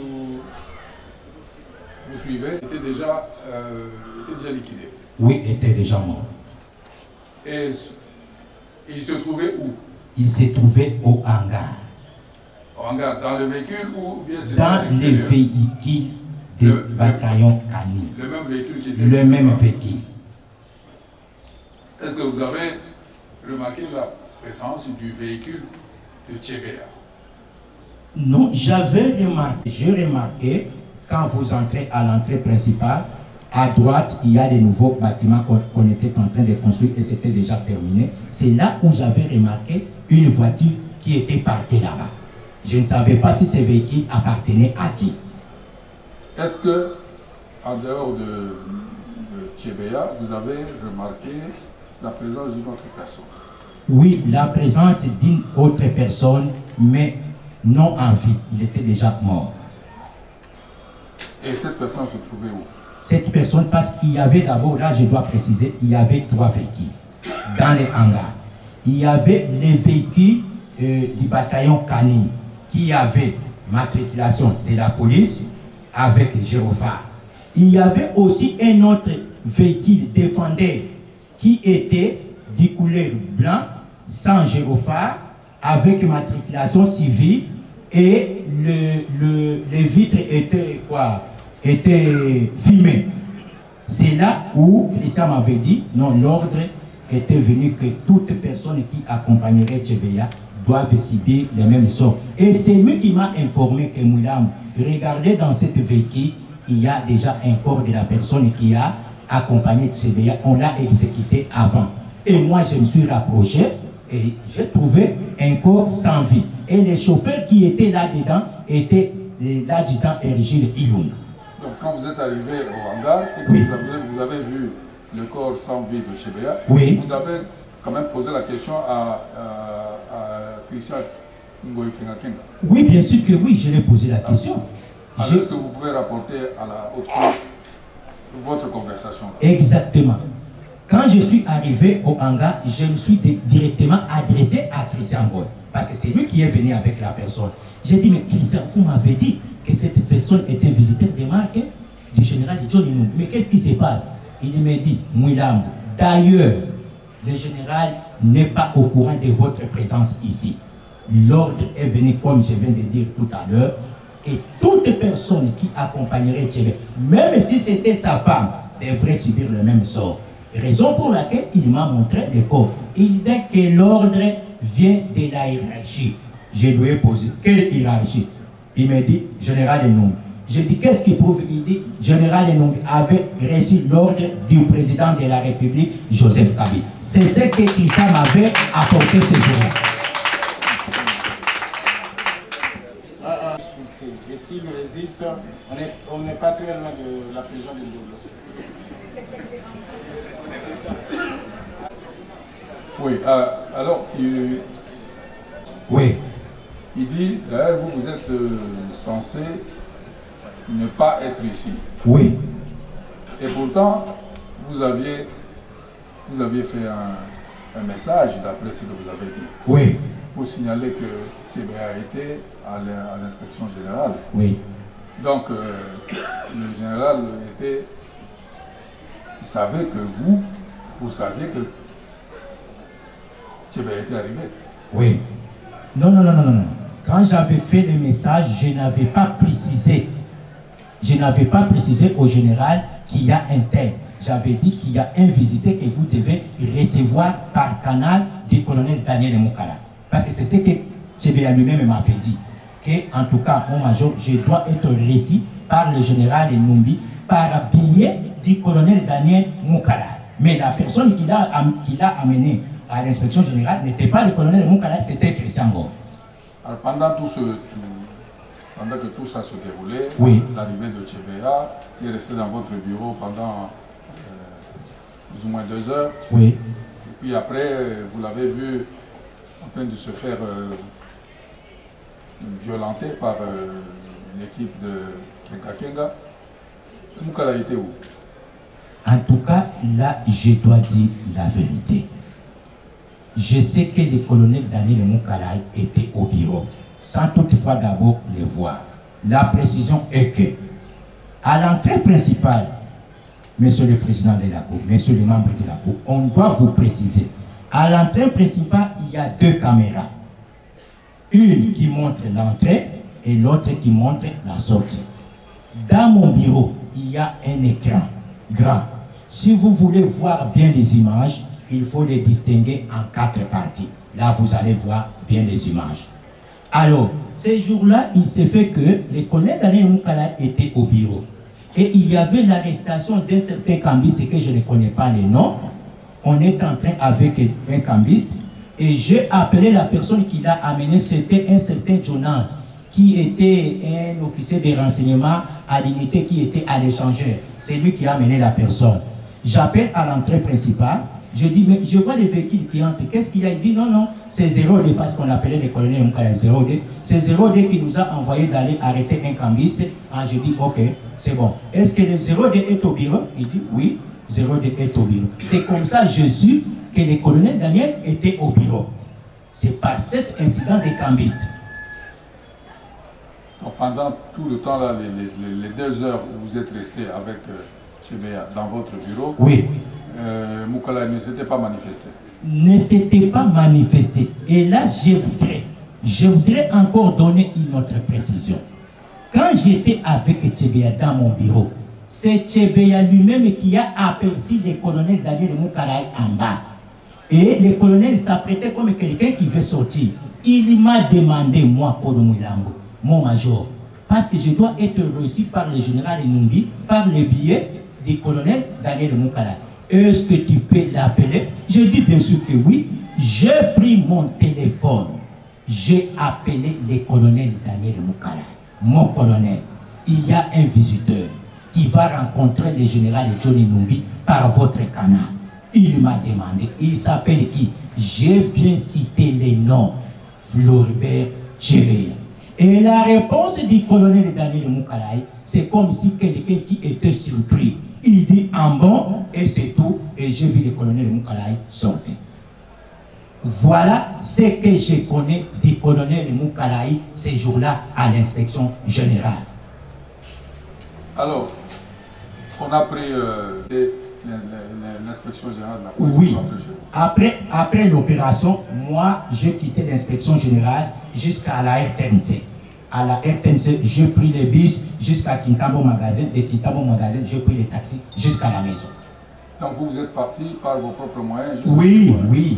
vous suivez, était déjà, euh, était déjà liquidé. Oui, était déjà mort. Et il se trouvait où? Il se trouvait au hangar. Au hangar, dans le véhicule ou bien c'est dans les véhicules du bataillon canine. Le même véhicule qui était. Le même véhicule. Est-ce que vous avez remarqué la présence du véhicule de Tchébéa? Non, j'avais remarqué, j'ai remarqué quand vous entrez à l'entrée principale, à droite, il y a des nouveaux bâtiments qu'on était en train de construire et c'était déjà terminé. C'est là où j'avais remarqué une voiture qui était parquée là-bas. Je ne savais pas si ce véhicule appartenait à qui. Est-ce que, en dehors de, de Tchébéa, vous avez remarqué la présence d'une autre personne? Oui, la présence d'une autre personne, mais non en vie. Il était déjà mort. Et cette personne se trouvait où? Cette personne, parce qu'il y avait d'abord, là je dois préciser, il y avait trois véhicules dans les hangars. Il y avait les véhicules euh, du bataillon canine qui avaient matriculation de la police avec gyrophare. Il y avait aussi un autre véhicule défendeur qui était du couleur blanc, sans gyrophare, avec matriculation civile et le, le, les vitres étaient quoi? Était filmé. C'est là où Christian m'avait dit, non, l'ordre était venu que toute personne qui accompagnerait Tchébéa doivent subir les mêmes sorts. Et c'est lui qui m'a informé que Moulam, regardez dans cette véhicule, il y a déjà un corps de la personne qui a accompagné Tchébéa. On l'a exécuté avant. Et moi, je me suis rapproché et j'ai trouvé un corps sans vie. Et les chauffeurs qui étaient là-dedans étaient l'adjudant Ergile Ilung. Donc quand vous êtes arrivé au hangar et que oui. vous, avez, vous avez vu le corps sans vie de Tchébéa, oui. vous avez quand même posé la question à, à, à Christian Ngoï Kenga Kenga. Oui, bien sûr que oui, je lui ai posé la question. Alors, est-ce que vous pouvez rapporter à la haute cour votre conversation? Exactement. Quand je suis arrivé au hangar, je me suis directement adressé à Christian Goy. Parce que c'est lui qui est venu avec la personne. J'ai dit, mais Christian, vous m'avez dit que cette personne était visiteur des marques du général John Inouye. Mais qu'est-ce qui se passe? Il m'a dit, Mouilam, d'ailleurs, le général n'est pas au courant de votre présence ici. L'ordre est venu, comme je viens de dire tout à l'heure, et toute personne qui accompagnerait Tchébé, même si c'était sa femme, devrait subir le même sort. Raison pour laquelle il m'a montré les corps. Il dit que l'ordre vient de la hiérarchie. Je lui ai posé, quelle hiérarchie? Il m'a dit, général Inouye. Je dis, qu'est-ce qui prouve? Il dit, général Inouye avait reçu l'ordre du président de la République, Joseph Kabila. C'est ce que Christian m'avait apporté ce jour-là. Et s'il résiste, on n'est pas très loin de la prison de Douglas. Oui, euh, alors, il, oui. il dit, d'ailleurs, vous, vous êtes euh, censé ne pas être ici. Oui. Et pourtant, vous aviez, vous aviez fait un, un message, d'après ce que vous avez dit. Oui. Pour signaler que Tchébé a été à l'inspection générale. Oui. Donc, euh, le général était... Il savait que vous, vous saviez que Tchébé était arrivé. Oui. Non, non, non, non, non. Quand j'avais fait le message, je n'avais pas précisé. Je n'avais pas précisé au général qu'il y a un tel. J'avais dit qu'il y a un visiteur que vous devez recevoir par canal du colonel Daniel Moukala. Parce que c'est ce que Tchébé lui-même m'avait dit. Que, en tout cas, mon major, je dois être reçu par le général Inouye par billet du colonel Daniel Moukala. Mais la personne qui l'a qui l'a amené à l'inspection générale n'était pas le colonel Moukala, c'était Christian Goy. Alors pendant tout ce, tout, pendant que tout ça se déroulait, oui. L'arrivée de Tchébé qui est resté dans votre bureau pendant euh, plus ou moins deux heures. Oui. Et puis après, vous l'avez vu en train de se faire euh, violenter par euh, l'équipe de Kenga Kenga. Moukala était où? En tout cas, là, je dois dire la vérité. Je sais que le colonel Daniel Moukala était au bureau, sans toutefois d'abord le voir. La précision est que, à l'entrée principale, Monsieur le Président de la Cour, Messieurs les membres de la Cour, on doit vous préciser, à l'entrée principale, il y a deux caméras. Une qui montre l'entrée et l'autre qui montre la sortie. Dans mon bureau, il y a un écran grand. Si vous voulez voir bien les images, il faut les distinguer en quatre parties. Là, vous allez voir bien les images. Alors, ces jours-là, il s'est fait que le colonel Daniel Moukala était au bureau. Et il y avait l'arrestation d'un certain cambiste que je ne connais pas les noms. On est en train avec un cambiste. Et j'ai appelé la personne qui l'a amené, c'était un certain Jonas, qui était un officier de renseignement à l'unité qui était à l'échangeur. C'est lui qui a amené la personne. J'appelle à l'entrée principale. Je dis, mais je vois les véhicules qui entrent. Qu'est-ce qu'il y a? Il dit, non, non, c'est zéro D parce qu'on appelait les colonels Moukala zéro D. C'est zéro D qui nous a envoyé d'aller arrêter un cambiste. Ah, je dis, ok, c'est bon. Est-ce que le zéro D est au bureau? Il dit, oui, zéro D est au bureau. C'est comme ça, je suis que le colonel Daniel était au bureau. C'est par cet incident des cambistes. Donc pendant tout le temps, là, les, les, les deux heures où vous êtes resté avec euh, Tchébé dans votre bureau, oui. Euh, Moukala ne s'était pas manifesté. Ne s'était pas manifesté. Et là, je voudrais, je voudrais encore donner une autre précision. Quand j'étais avec Tchébé dans mon bureau, c'est Tchébé lui-même qui a aperçu le colonel Daniel Moukala en bas. Et le colonel s'apprêtait comme quelqu'un qui veut sortir. Il m'a demandé, moi, Paul Mouilambo, mon major, parce que je dois être reçu par le général Inouye, par le billet du colonel Daniel Moukala. Est-ce que tu peux l'appeler? Je dis bien sûr que oui. J'ai pris mon téléphone. J'ai appelé le colonel Daniel Moukala. Mon colonel, il y a un visiteur qui va rencontrer le général John Inouye par votre canal. Il m'a demandé, il s'appelle qui? J'ai bien cité les noms. Floribert Tchébé. Et la réponse du colonel Daniel Moukalaï, c'est comme si quelqu'un qui était surpris. Il dit en bon, et c'est tout, et j'ai vu le colonel Moukalaï sortir. Voilà ce que je connais du colonel Moukalaï ces jours-là à l'inspection générale. Alors, on a pris euh, l'inspection générale de la police. Oui. Après, après l'opération, moi, j'ai quitté l'inspection générale jusqu'à la R T N C. À la R T N C, j'ai pris les bus jusqu'à Kintambo Magasin. De Kintambo Magasin, j'ai pris les taxis jusqu'à la maison. Donc vous, vous êtes parti par vos propres moyens? Oui, oui.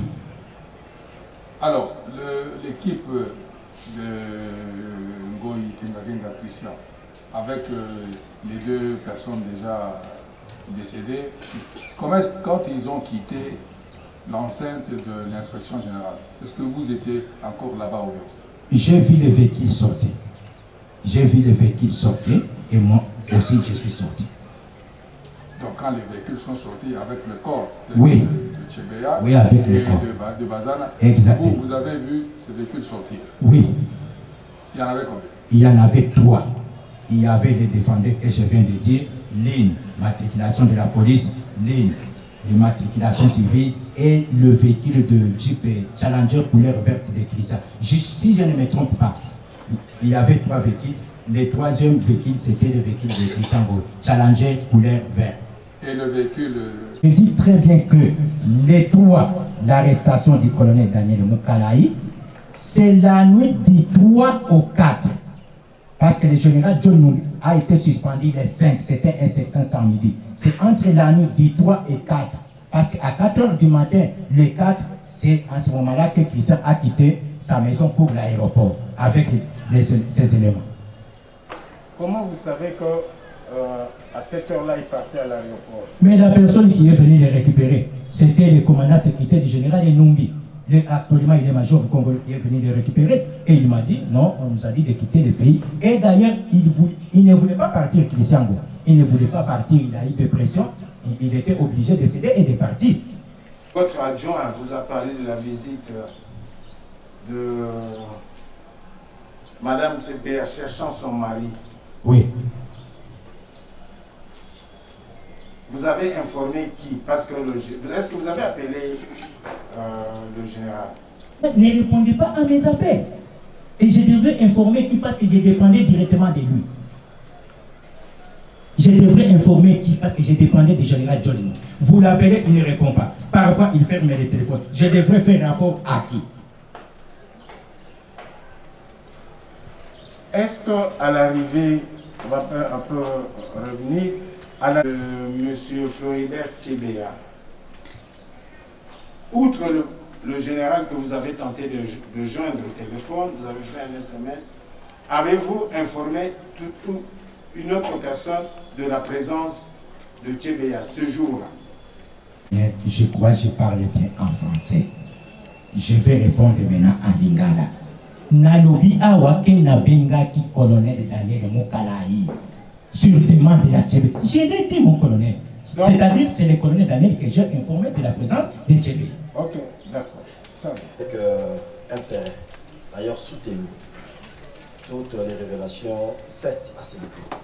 Alors, l'équipe de Ngoï Kingagenga Christian, avec euh, les deux personnes déjà décédées, comment est-ce, quand ils ont quitté l'enceinte de l'inspection générale, est-ce que vous étiez encore là-bas au bureau? J'ai vu les véhicules sortir. J'ai vu les véhicules sortir et moi aussi je suis sorti. Donc quand les véhicules sont sortis avec le corps de, oui. de Tchébéa oui, avec et le corps. de, de Bazana, exactement. Vous, vous avez vu ces véhicules sortir? Oui. Il y en avait combien? Il y en avait trois. Il y avait les défendeurs que je viens de dire, ligne, matriculation de la police, ligne, matriculation civile et le véhicule de Jeep Challenger couleur verte de Christian. Si je ne me trompe pas, il y avait trois véhicules. Le troisième véhicule, c'était le véhicule de Christian Goy, Challenger couleur verte. Et le véhicule... Je dis très bien que les trois, l'arrestation du colonel Daniel Moukalaï, c'est la nuit du trois au quatre. Parce que le général John Mouni a été suspendu les cinq, c'était un certain samedi. C'est entre la nuit du trois et quatre. Parce qu'à quatre heures du matin, le quatre, c'est en ce moment-là que Christian a quitté sa maison pour l'aéroport avec les, ces éléments. Comment vous savez que euh, à cette heure-là, il partait à l'aéroport? Mais la personne qui est venue les récupérer, c'était le commandant sécuritaire du général Enumbi. Actuellement, il est major du Congo qui est venu les récupérer. Et il m'a dit, non, on nous a dit de quitter le pays. Et d'ailleurs, il, il ne voulait pas partir, Christian Goy. Il ne voulait pas partir, il a eu des pressions. Il était obligé de céder et de partir. Votre adjoint vous a parlé de la visite de Madame Tchébéa cherchant son mari. Oui. Vous avez informé qui? Parce que est-ce que vous avez appelé euh, le général? Ne répondez pas à mes appels. Et je devrais informer qui parce que je dépendais directement de lui. Je devrais informer qui parce que je dépendais du général Jolino. Vous l'appelez, il ne répond pas. Parfois, il ferme les téléphones. Je devrais faire rapport à qui? Est-ce qu'à l'arrivée, on va un peu revenir, à la de M. Floribert Tchébéa, outre le, le général que vous avez tenté de, de joindre au téléphone, vous avez fait un S M S, avez-vous informé toute une autre personne de la présence de Tchébéa ce jour-là? Je crois que je parle bien en français. Je vais répondre maintenant en lingala. Nalobi awake na benga ki colonel Daniel Moukalaï sur demande de la Tchébéa. J'ai dit mon colonel. C'est-à-dire c'est le colonel Daniel que j'ai informé de la présence de Tchébéa. Ok, d'accord. Avec euh, intérêt, d'ailleurs soutenu toutes les révélations faites à ces députés.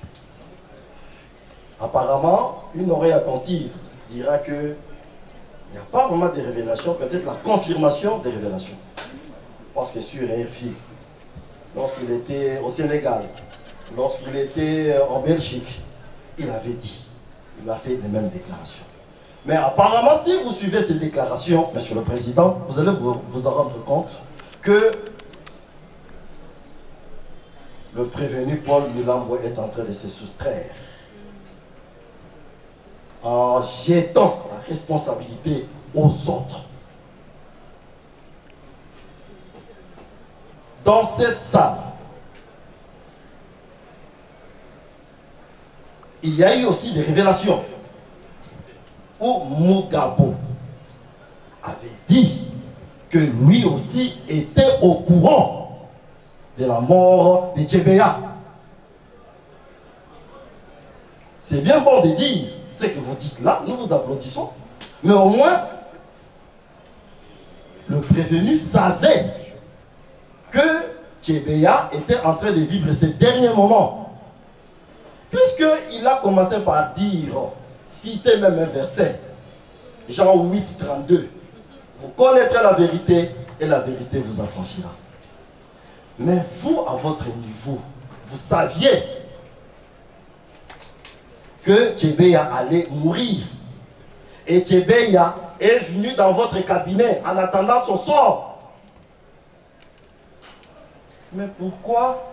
Apparemment, une oreille attentive dira que il n'y a pas vraiment de révélations, peut-être la confirmation des révélations. Parce que sur R F I, lorsqu'il était au Sénégal, lorsqu'il était en Belgique, il avait dit, il a fait les mêmes déclarations. Mais apparemment, si vous suivez ces déclarations, Monsieur le Président, vous allez vous, vous en rendre compte que le prévenu Paul Mulambo est en train de se soustraire en jetant la responsabilité aux autres. Dans cette salle, il y a eu aussi des révélations où Mugabo avait dit que lui aussi était au courant de la mort de Tchébéa. C'est bien bon de dire ce que vous dites là, nous vous applaudissons, mais au moins, le prévenu savait que Tchebeya était en train de vivre ses derniers moments. Puisqu'il a commencé par dire, citer même un verset, Jean huit, trente-deux, vous connaîtrez la vérité et la vérité vous affranchira. Mais vous, à votre niveau, vous saviez que Tchebeya allait mourir. Et Tchebeya est venu dans votre cabinet en attendant son sort. Mais pourquoi,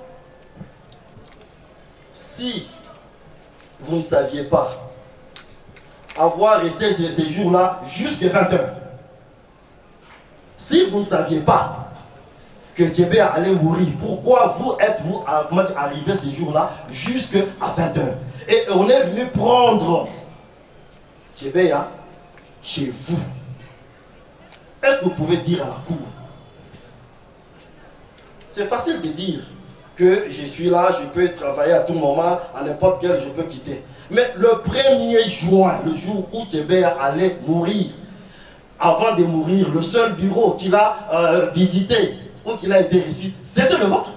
si vous ne saviez pas, avoir resté ces, ces jours-là jusqu'à vingt heures, si vous ne saviez pas que Tchebeya allait mourir, pourquoi vous êtes-vous arrivé ces jours-là jusqu'à vingt heures? Et on est venu prendre Tchebeya chez vous. Est-ce que vous pouvez dire à la cour? C'est facile de dire que je suis là, je peux travailler à tout moment, à n'importe quel, je peux quitter. Mais le premier juin, le jour où Tchebeya allait mourir, avant de mourir, le seul bureau qu'il a euh, visité ou qu'il a été reçu, c'était le vôtre.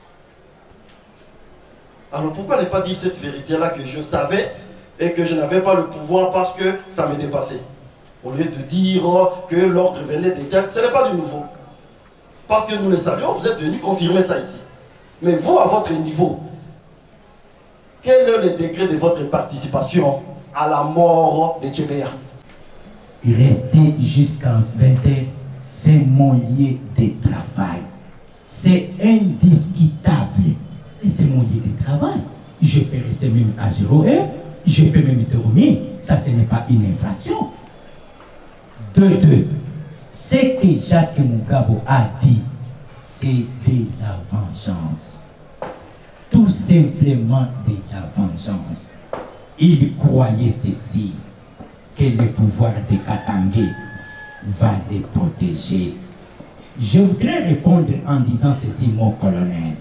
Alors pourquoi ne pas dire cette vérité-là que je savais et que je n'avais pas le pouvoir parce que ça me dépassait? Au lieu de dire que l'ordre venait des tels, ce n'est pas du nouveau. Parce que nous le savions, vous êtes venus confirmer ça ici. Mais vous, à votre niveau, quel est le degré de votre participation à la mort de Tchebeya? Rester jusqu'à vingt heures, c'est mon lieu de travail. C'est indiscutable. Et c'est mon lieu de travail. Je peux rester même à zéro heure, je peux même dormir. Ça, ce n'est pas une infraction. De deux, ce que Jacques Mugabo a dit, c'est de la vengeance. Tout simplement de la vengeance. Il croyait ceci, que le pouvoir de Katangé va les protéger. Je voudrais répondre en disant ceci, mon colonel.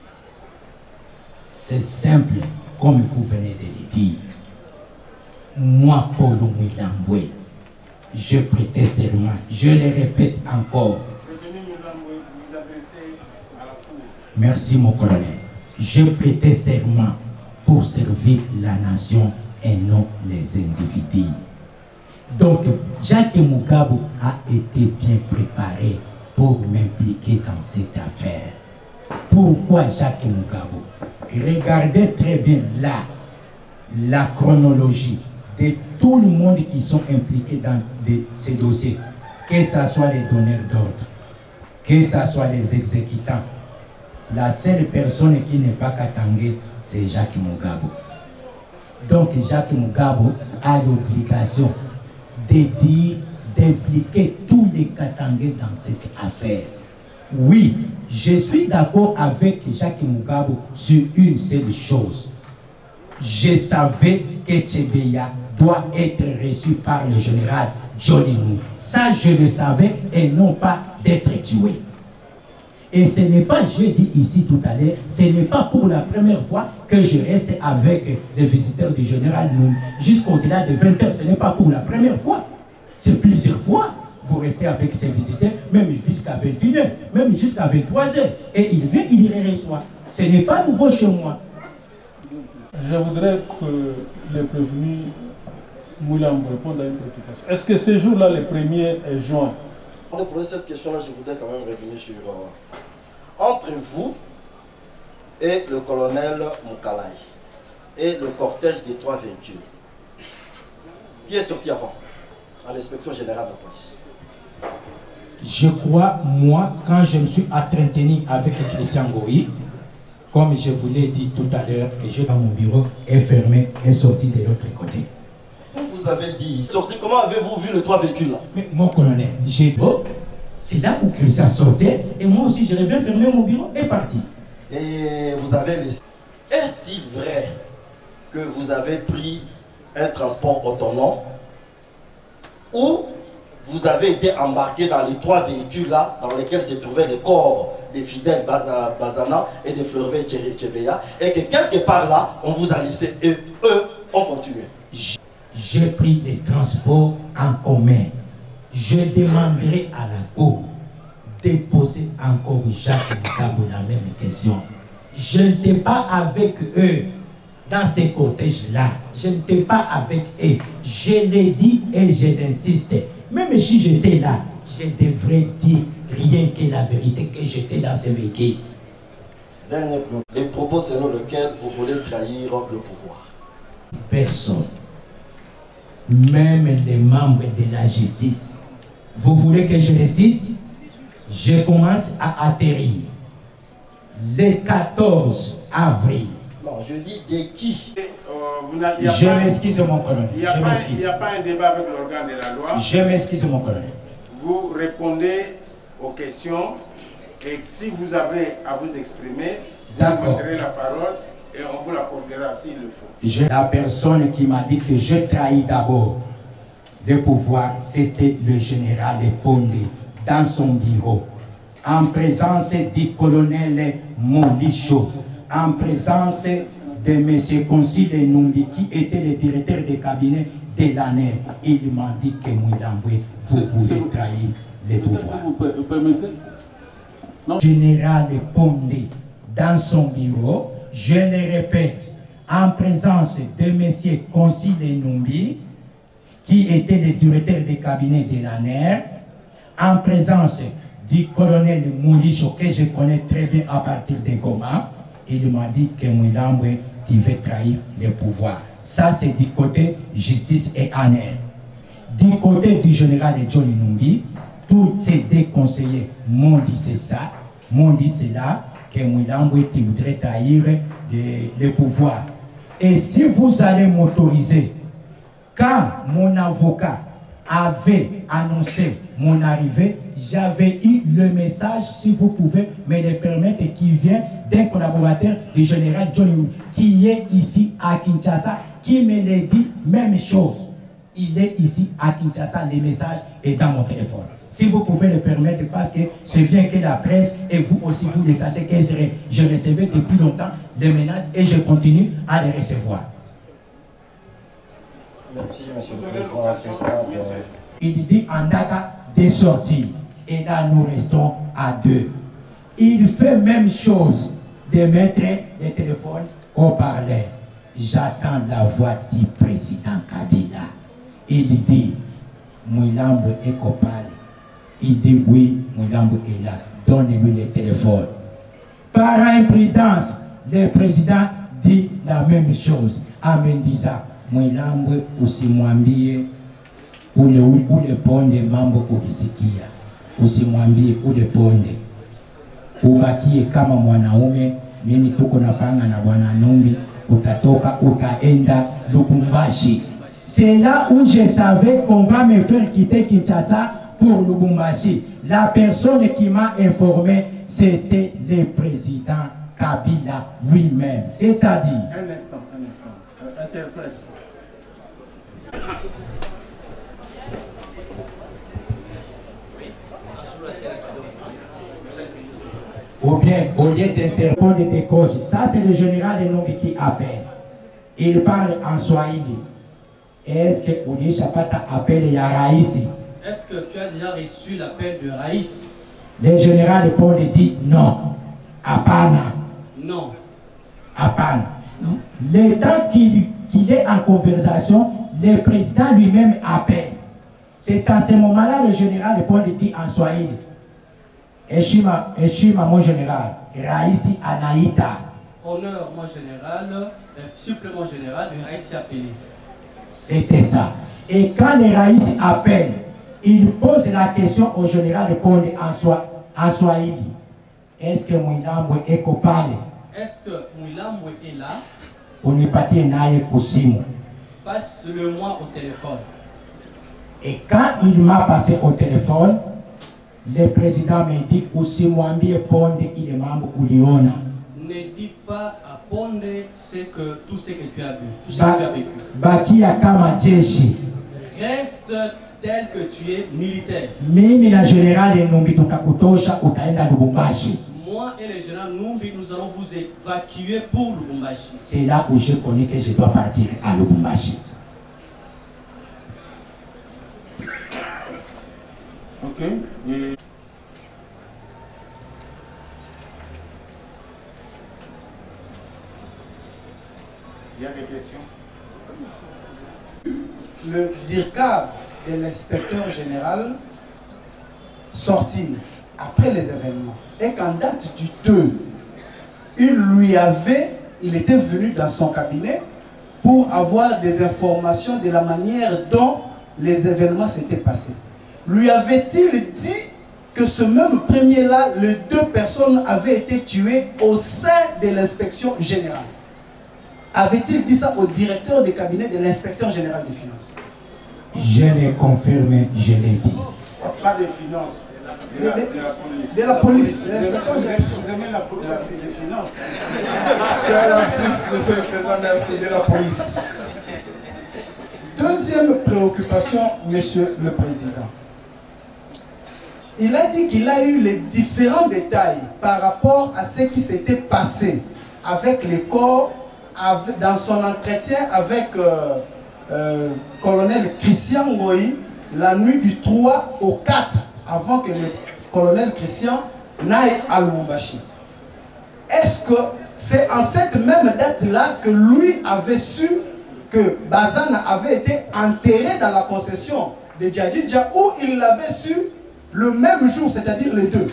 C'est simple, comme vous venez de le dire. Moi, Paul Mouilamboué, je prêtais serment, je le répète encore. Merci, mon colonel. Je prêtais serment pour servir la nation et non les individus. Donc, Jacques Mugabo a été bien préparé pour m'impliquer dans cette affaire. Pourquoi Jacques Mugabo? Regardez très bien là la chronologie de tout le monde qui sont impliqués dans de, ces dossiers, que ce soit les donneurs d'ordre, que ce soit les exécutants. La seule personne qui n'est pas Katangé, c'est Jacques Mugabo. Donc Jacques Mugabo a l'obligation de dire, d'impliquer tous les Katangés dans cette affaire. Oui, je suis d'accord avec Jacques Mugabo sur une seule chose. Je savais que Tchebeya doit être reçu par le général Johnny Nou. Ça, je le savais et non pas d'être tué. Et ce n'est pas, je dis ici tout à l'heure, ce n'est pas pour la première fois que je reste avec les visiteurs du général Nou. Jusqu'au-delà de vingt heures, ce n'est pas pour la première fois. C'est plusieurs fois. Vous restez avec ces visiteurs, même jusqu'à vingt et une heures, même jusqu'à vingt-trois heures. Et il vient, il les reçoit. Ce n'est pas nouveau chez moi. Je voudrais que les prévenus Moulam répondent à une préoccupation. Est-ce que ce jour-là, le premier juin? Pour poser cette question-là, je voudrais quand même revenir sur... Euh, entre vous et le colonel Moukalai et le cortège des trois véhicules, qui est sorti avant à l'inspection générale de la police? Je crois, moi, quand je me suis entretenu avec Christian Goyi, comme je vous l'ai dit tout à l'heure, que je dans mon bureau est fermé et sorti de l'autre côté. Vous avez dit, sorti, comment avez-vous vu les trois véhicules là? Mais mon colonel, j'ai dit, c'est là où Christian sortait, et moi aussi je reviens fermer mon bureau et parti. Et vous avez laissé. Est-il vrai que vous avez pris un transport autonome ou vous avez été embarqué dans les trois véhicules-là dans lesquels se trouvaient les corps des fidèles Bazana et des Fleuret Tchebeya, et que quelque part là, on vous a laissé et eux ont continué? J'ai pris les transports en commun. Je demanderai à la cour de poser encore Jacques Mukabo la même question. Je n'étais pas avec eux dans ces cortèges-là. Je n'étais pas avec eux. Je l'ai dit et je l'insiste. Même si j'étais là, je devrais dire rien que la vérité, que j'étais dans ce véhicule. Dernier point. Les propos selon lesquels vous voulez trahir le pouvoir. Personne. Même les membres de la justice. Vous voulez que je les cite? Je commence à atterrir. Le quatorze avril. Non, je dis de qui? Euh, je m'excuse mon colonel. Il n'y a, a pas un débat avec l'organe de la loi. Je m'excuse mon colonel. Vous répondez aux questions et si vous avez à vous exprimer, vous prendrez la parole et on vous l'accordera s'il le faut. Je, la personne qui m'a dit que je trahis d'abord le pouvoir, c'était le général Pondé dans son bureau, en présence du colonel Molicho, en présence de M. Concile Numbi qui était le directeur de cabinet de l'A N E R. Il m'a dit que Mouilamboué, vous voulez trahir le pouvoir. Vous permettez? Non. Général Pondé dans son bureau, je le répète, en présence de M. Concile Numbi qui était le directeur de cabinet de l'A N E R, en présence du colonel Moulicho que je connais très bien à partir de Goma, il m'a dit que Mouilamboué, tu veux trahir le pouvoir. Ça, c'est du côté justice et A N E R. Du côté du général Johnny Numbi, tous ces deux conseillers m'ont dit c'est ça, m'ont dit cela, que Mouilamboué, tu voudrais trahir le, le pouvoir. Et si vous allez m'autoriser, quand mon avocat avait annoncé mon arrivée, j'avais eu le message, si vous pouvez me le permettre, qui vient d'un collaborateur du général Johnny qui est ici à Kinshasa, qui me l'a dit, même chose. Il est ici à Kinshasa, le message est dans mon téléphone. Si vous pouvez le permettre, parce que c'est bien que la presse et vous aussi, vous le sachez que je recevais depuis longtemps les menaces et je continue à les recevoir. Merci, monsieur le président. Il dit en data des sorties. Et là, nous restons à deux. Il fait même chose de mettre les téléphones au parleur. J'attends la voix du président Kabila. Il dit, Mouilamboué est copal. Il dit oui, Mouilamboué est là. Donnez-lui le téléphone. Par imprudence, le président dit la même chose. Amen disant, Mouilamboué usimwambie ule ule ponde mambo ukisikia. Usimwambie ule ponde. Ubakie kama mwanaume, mimi tuko napanga na bwana Numbi, utatoka utaenda Lubumbashi. C'est là où je savais qu'on va me faire quitter Kinshasa pour Lubumbashi. La personne qui m'a informé, c'était le président Kabila lui-même. C'est-à-dire... Un instant, un instant. Euh, interprète. Ou bien, au lieu d'interpondre des causes, ça c'est le général Numbi qui appelle. Il parle en Swahili. Est-ce que Ouli Chapata appelle Yaraïsi? Est-ce que tu as déjà reçu l'appel de Raïs? Le général Paul dit non. Apana. Non. Apana. Le temps qu'il qu'il est en conversation, le président lui-même appelle. C'est à ce moment-là le général Paul dit en Swahili. Eshima, Eshima mon général. Raïsi Anaïta. Honneur mon général, le supplément général de Raïs appelé. C'était ça. Et quand les Raïs appellent, ils posent la question au général Paul en Swahili. Est-ce que Mouilamboué est coupable? Est-ce que Mouilamboué est là? On n'est pas naïe kusimu. Passe-le-moi au téléphone. Et quand il m'a passé au téléphone, le président me dit usimwambie Ponde il est membre uliona. Ne dis pas à Ponde ce que, tout ce que tu as vu, tout ce ba, que tu as vécu. Bakia kama jeshi. Reste tel que tu es militaire. Mimi la général Numbi tukakutosha utaenda Lubumbashi. Moi et le général Numbi, nous allons vous évacuer pour Lubumbashi. C'est là où je connais que je dois partir à Lubumbashi. Ok. Et Il y a des questions? Le DIRCA de l'inspecteur général sorti après les événements et qu'en date du deux, il lui avait, il était venu dans son cabinet pour avoir des informations de la manière dont les événements s'étaient passés. Lui avait-il dit que ce même premier-là, les deux personnes avaient été tuées au sein de l'inspection générale? Avait-il dit ça au directeur du cabinet de l'inspecteur général des finances? Je l'ai confirmé, je l'ai dit. Pas des finances, de la, de la police. De la police. De l'inspection générale. Vous aimez la, la, les finances? C'est un lapsus, monsieur le président, merci, de la police. Deuxième préoccupation, monsieur le président. Il a dit qu'il a eu les différents détails par rapport à ce qui s'était passé avec les corps avec, dans son entretien avec euh, euh, colonel Christian Ngoï la nuit du trois au quatre avant que le colonel Christian n'aille à Lubumbashi. Est-ce que c'est en cette même date-là que lui avait su que Bazana avait été enterré dans la concession de Djadjidja, ou il l'avait su le même jour, c'est-à-dire les deux?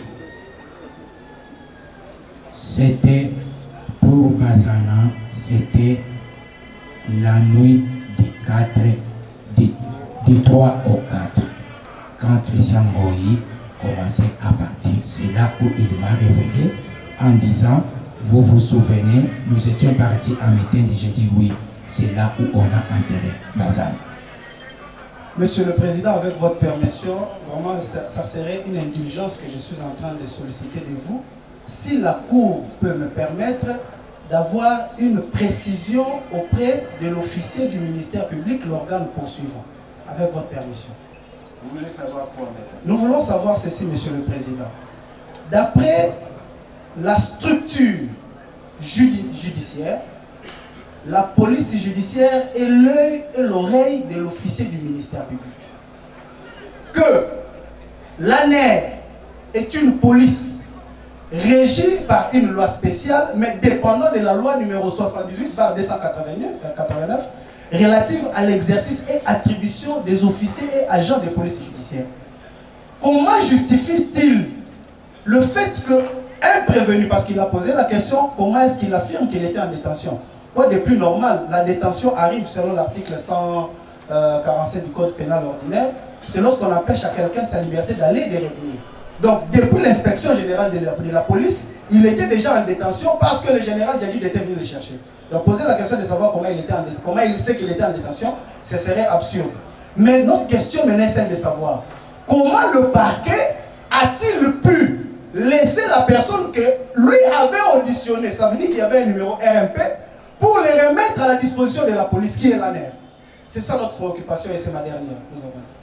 C'était pour Bazana, c'était la nuit du quatre, du, du trois au quatre, quand Christian Ngoï commençait à partir. C'est là où il m'a révélé en disant, vous vous souvenez, nous étions partis à Médine, et j'ai dit oui, c'est là où on a enterré Bazana. Monsieur le Président, avec votre permission, vraiment, ça, ça serait une indulgence que je suis en train de solliciter de vous. Si la Cour peut me permettre d'avoir une précision auprès de l'officier du ministère public, l'organe poursuivant, avec votre permission. Vous voulez savoir quoi maintenant? Nous voulons savoir ceci, Monsieur le Président. D'après la structure judi judiciaire, la police judiciaire est l'œil et l'oreille de l'officier du ministère public. Que l'A N E R est une police régie par une loi spéciale, mais dépendant de la loi numéro soixante-dix-huit par deux cent quatre-vingt-neuf relative à l'exercice et attribution des officiers et agents de police judiciaire. Comment justifie-t-il le fait qu'un prévenu, parce qu'il a posé la question, comment est-ce qu'il affirme qu'il était en détention? Quoi de plus normal? La détention arrive selon l'article cent quarante-sept du Code pénal ordinaire, c'est lorsqu'on empêche à quelqu'un sa liberté d'aller et de revenir. Donc, depuis l'inspection générale de la, de la police, il était déjà en détention parce que le général Djadjid était venu le chercher. Donc, poser la question de savoir comment il, était en, comment il sait qu'il était en détention, ce serait absurde. Mais notre question maintenant est celle de savoir comment le parquet a-t-il pu laisser la personne que lui avait auditionné, ça veut dire qu'il y avait un numéro R M P, pour les remettre à la disposition de la police, qui est l'A N E R. C'est ça notre préoccupation et c'est ma dernière. Nous avons dit.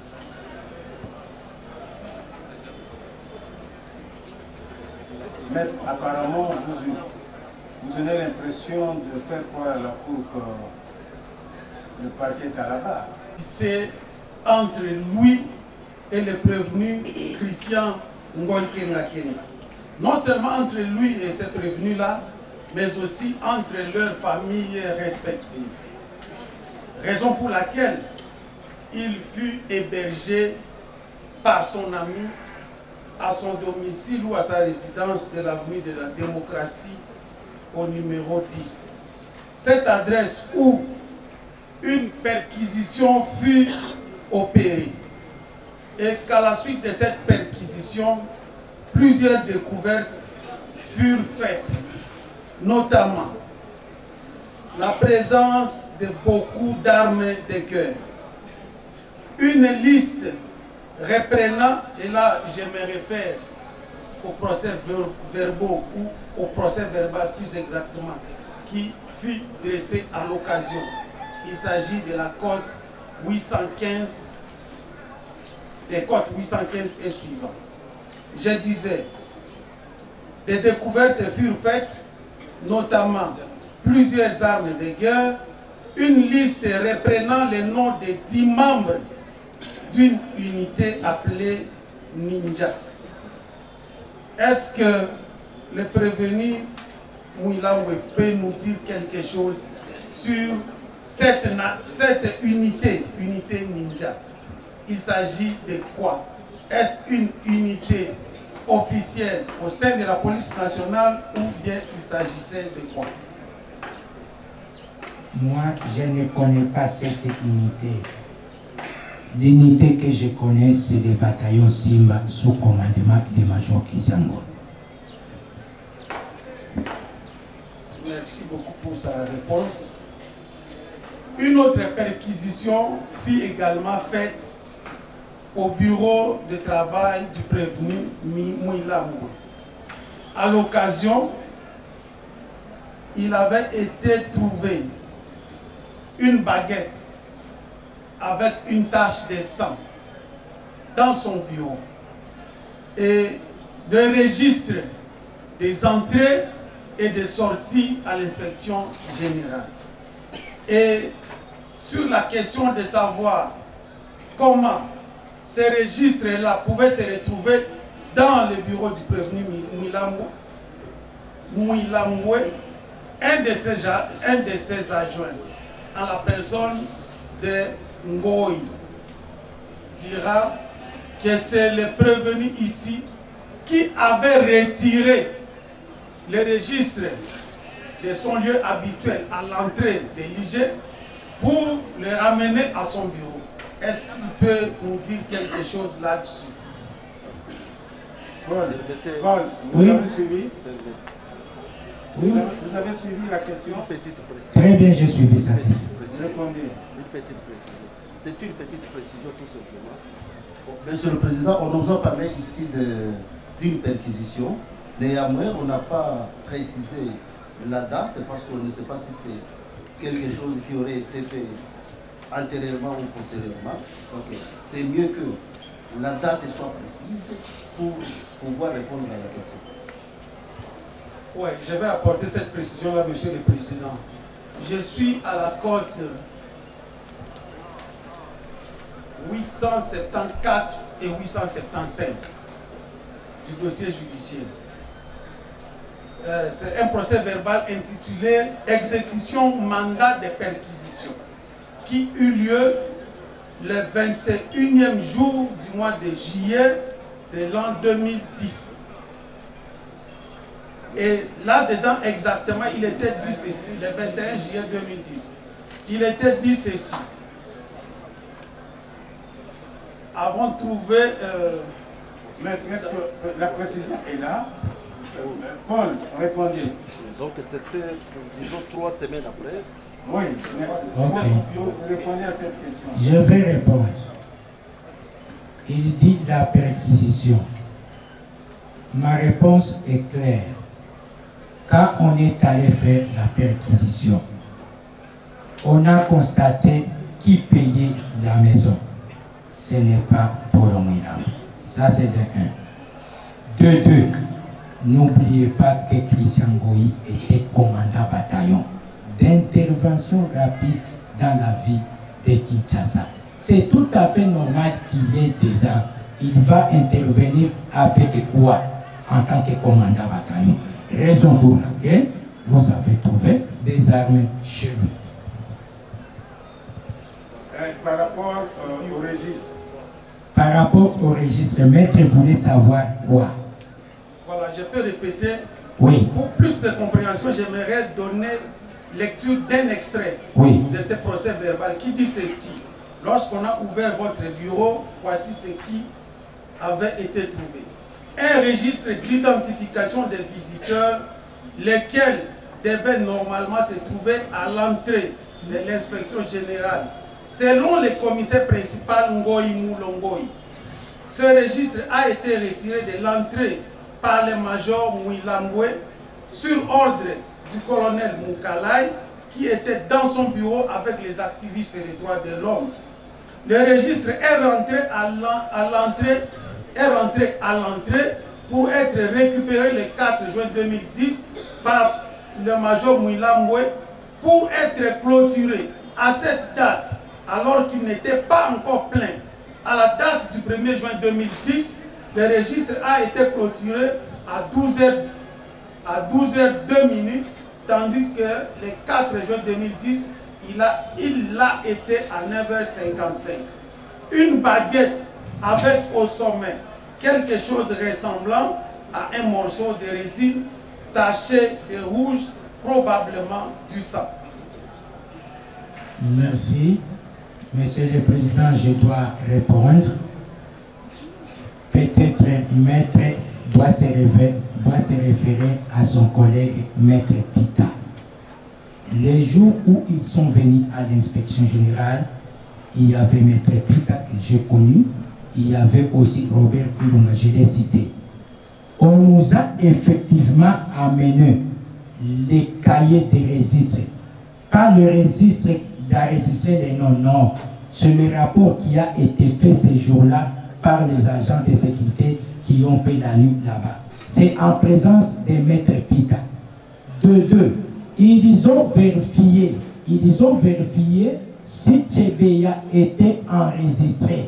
Mais apparemment, vous, vous donnez l'impression de faire croire à la Cour que le parquet est à la barre. C'est entre lui et le prévenu Christian Ngoï Kenga Kenga. Non seulement entre lui et ce prévenu-là, mais aussi entre leurs familles respectives. Raison pour laquelle il fut hébergé par son ami à son domicile ou à sa résidence de l'avenue de la Démocratie au numéro dix. Cette adresse où une perquisition fut opérée et qu'à la suite de cette perquisition, plusieurs découvertes furent faites, notamment la présence de beaucoup d'armes de guerre, une liste reprenant, et là je me réfère au procès ver verbaux ou au procès verbal plus exactement, qui fut dressé à l'occasion. Il s'agit de la cote huit cent quinze, des cotes huit cent quinze et suivants. Je disais, des découvertes furent faites, notamment plusieurs armes de guerre, une liste reprenant les noms des dix membres d'une unité appelée Ninja. Est-ce que le prévenu Mouilambwe peut nous dire quelque chose sur cette, cette unité, unité ninja. Il s'agit de quoi? Est-ce une unité officielle au sein de la police nationale ou bien il s'agissait de quoi? Moi, je ne connais pas cette unité. L'unité que je connais, c'est le bataillon Simba sous commandement de Major Kisango. Merci beaucoup pour sa réponse. Une autre perquisition fut également faite au bureau de travail du prévenu Mouila Moué. À l'occasion, il avait été trouvé une baguette avec une tache de sang dans son bureau et le registre des entrées et des sorties à l'inspection générale. Et sur la question de savoir comment ces registres-là pouvaient se retrouver dans le bureau du prévenu Mouila Moué, un de ses, un de ses adjoints, en la personne de Ngoï, dira que c'est le prévenu ici qui avait retiré le registre de son lieu habituel à l'entrée de l'I G pour le ramener à son bureau. Est-ce qu'il peut nous dire quelque chose là-dessus? Paul, Paul, vous oui. avez suivi? Oui. Vous avez, vous avez suivi la question? Très bien, j'ai suivi sa question. Répondez. Une petite précision. C'est une petite précision tout simplement. Bon, Monsieur le Président, on nous a parlé ici d'une perquisition. Néanmoins, on n'a pas précisé la date parce qu'on ne sait pas si c'est quelque chose qui aurait été fait antérieurement ou postérieurement. Donc, c'est mieux que la date soit précise pour pouvoir répondre à la question. Oui, je vais apporter cette précision-là, Monsieur le Président. Je suis à la cote huit cent soixante-quatorze et huit cent soixante-quinze du dossier judiciaire. Euh, C'est un procès verbal intitulé « Exécution mandat de perquisition » qui eut lieu le vingt et unième jour du mois de juillet de l'an deux mille dix. Et là-dedans, exactement, il était dit ceci, le vingt et un juillet deux mille dix. Il était dit ceci. Avons trouvé... Euh, Maître, est-ce que la précision est là? Paul, répondez. Donc c'était, disons, trois semaines après. Oui, okay. Répondez à cette question. Je vais répondre. Il dit la perquisition. Ma réponse est claire. Quand on est allé faire la perquisition, on a constaté qui payait la maison. Ce n'est pas Polo Mouila. Ça, c'est de un. De deux, n'oubliez pas que Christian Ngoï était commandant bataillon d'intervention rapide dans la vie de Kinshasa. C'est tout à fait normal qu'il y ait des armes. Il va intervenir avec quoi en tant que commandant bataillon? Raison pour laquelle vous avez trouvé des armes chez lui. Par rapport euh, au registre. Par rapport au registre, maître voulait savoir quoi? Voilà, je peux répéter. Oui. Pour plus de compréhension, j'aimerais donner lecture d'un extrait oui. de ce procès verbal qui dit ceci. Lorsqu'on a ouvert votre bureau, voici ce qui avait été trouvé. Un registre d'identification des visiteurs, lesquels devaient normalement se trouver à l'entrée de l'inspection générale. Selon le commissaire principal Ngoï Moulongoï, ce registre a été retiré de l'entrée par le major Mouila Moué sur ordre du colonel Moukalai qui était dans son bureau avec les activistes des droits de l'homme. Le registre est rentré à l'entrée est rentré à l'entrée pour être récupéré le quatre juin deux mille dix par le major Mouila Moué pour être clôturé à cette date, alors qu'il n'était pas encore plein. À la date du premier juin deux mille dix, le registre a été clôturé à douze heures deux minutes tandis que le quatre juin deux mille dix, il a, il a été à neuf heures cinquante-cinq. Une baguette avec au sommet quelque chose ressemblant à un morceau de résine taché de rouge, probablement du sang. Merci. Monsieur le Président, je dois répondre. Peut-être Maître doit se, référer, doit se référer à son collègue Maître Pita. Les jours où ils sont venus à l'inspection générale, il y avait Maître Pita que j'ai connu, il y avait aussi Robert Ilunga, je l'ai cité. On nous a effectivement amené les cahiers de registres. Pas le registre d'enregistrer les noms, non. C'est le rapport qui a été fait ces jours-là par les agents de sécurité qui ont fait la nuit là-bas. C'est en présence des maîtres Pita. De deux, ils ont vérifié, ils ont vérifié si Tchebeya était enregistré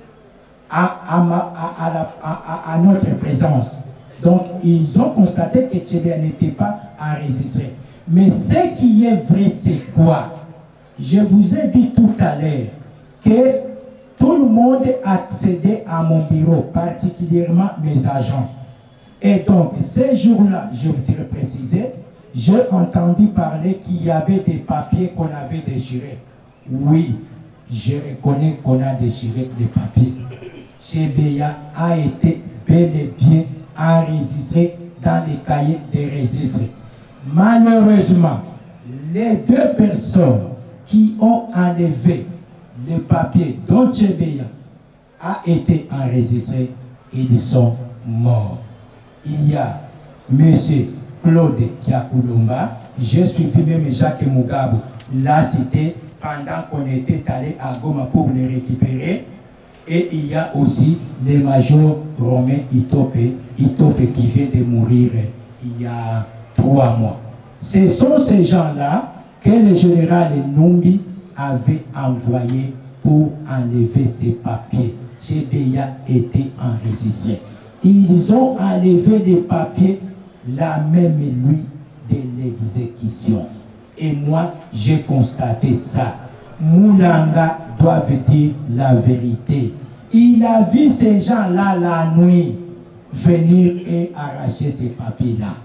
à, à, à, à, la, à, à notre présence. Donc, ils ont constaté que Tchebeya n'était pas enregistré. Mais ce qui est vrai, c'est quoi? Je vous ai dit tout à l'heure que tout le monde accédait à mon bureau, particulièrement mes agents. Et donc, ces jours-là, je voudrais préciser, j'ai entendu parler qu'il y avait des papiers qu'on avait déchirés. Oui, je reconnais qu'on a déchiré des papiers. Tchebeya a été bel et bien enregistré dans les cahiers des registres. Malheureusement, les deux personnes qui ont enlevé le papier dont Tchebeya a été enregistré, ils sont morts. Il y a M. Claude Kiakulomba, j'ai suivi même Jacques Mugabe, l'a cité pendant qu'on était allé à Goma pour les récupérer. Et il y a aussi le major Romain Itope, Itope qui vient de mourir il y a trois mois. Ce sont ces gens-là que le général Numbi avait envoyé pour enlever ces papiers. Tchebeya était enregistré. Ils ont enlevé les papiers la même nuit de l'exécution. Et moi, j'ai constaté ça. Moulanga doit dire la vérité. Il a vu ces gens-là la nuit venir et arracher ces papiers-là.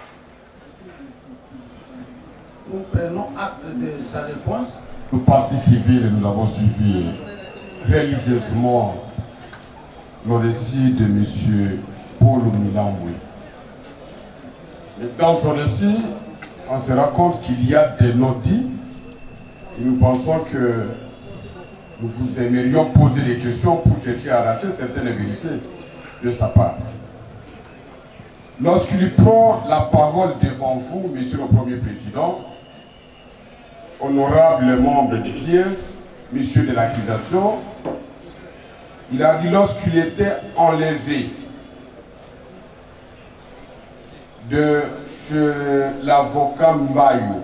Nous prenons acte de sa réponse. Nous, partis civils, nous avons suivi religieusement le récit de M. Paul Milamboué. Dans ce récit, on se rend compte qu'il y a des non-dits et nous pensons que nous vous aimerions poser des questions pour chercher à arracher certaines vérités de sa part. Lorsqu'il prend la parole devant vous, Monsieur le Premier Président, honorables membres du siège, Monsieur de l'accusation, il a dit lorsqu'il était enlevé de chez l'avocat Mbayo,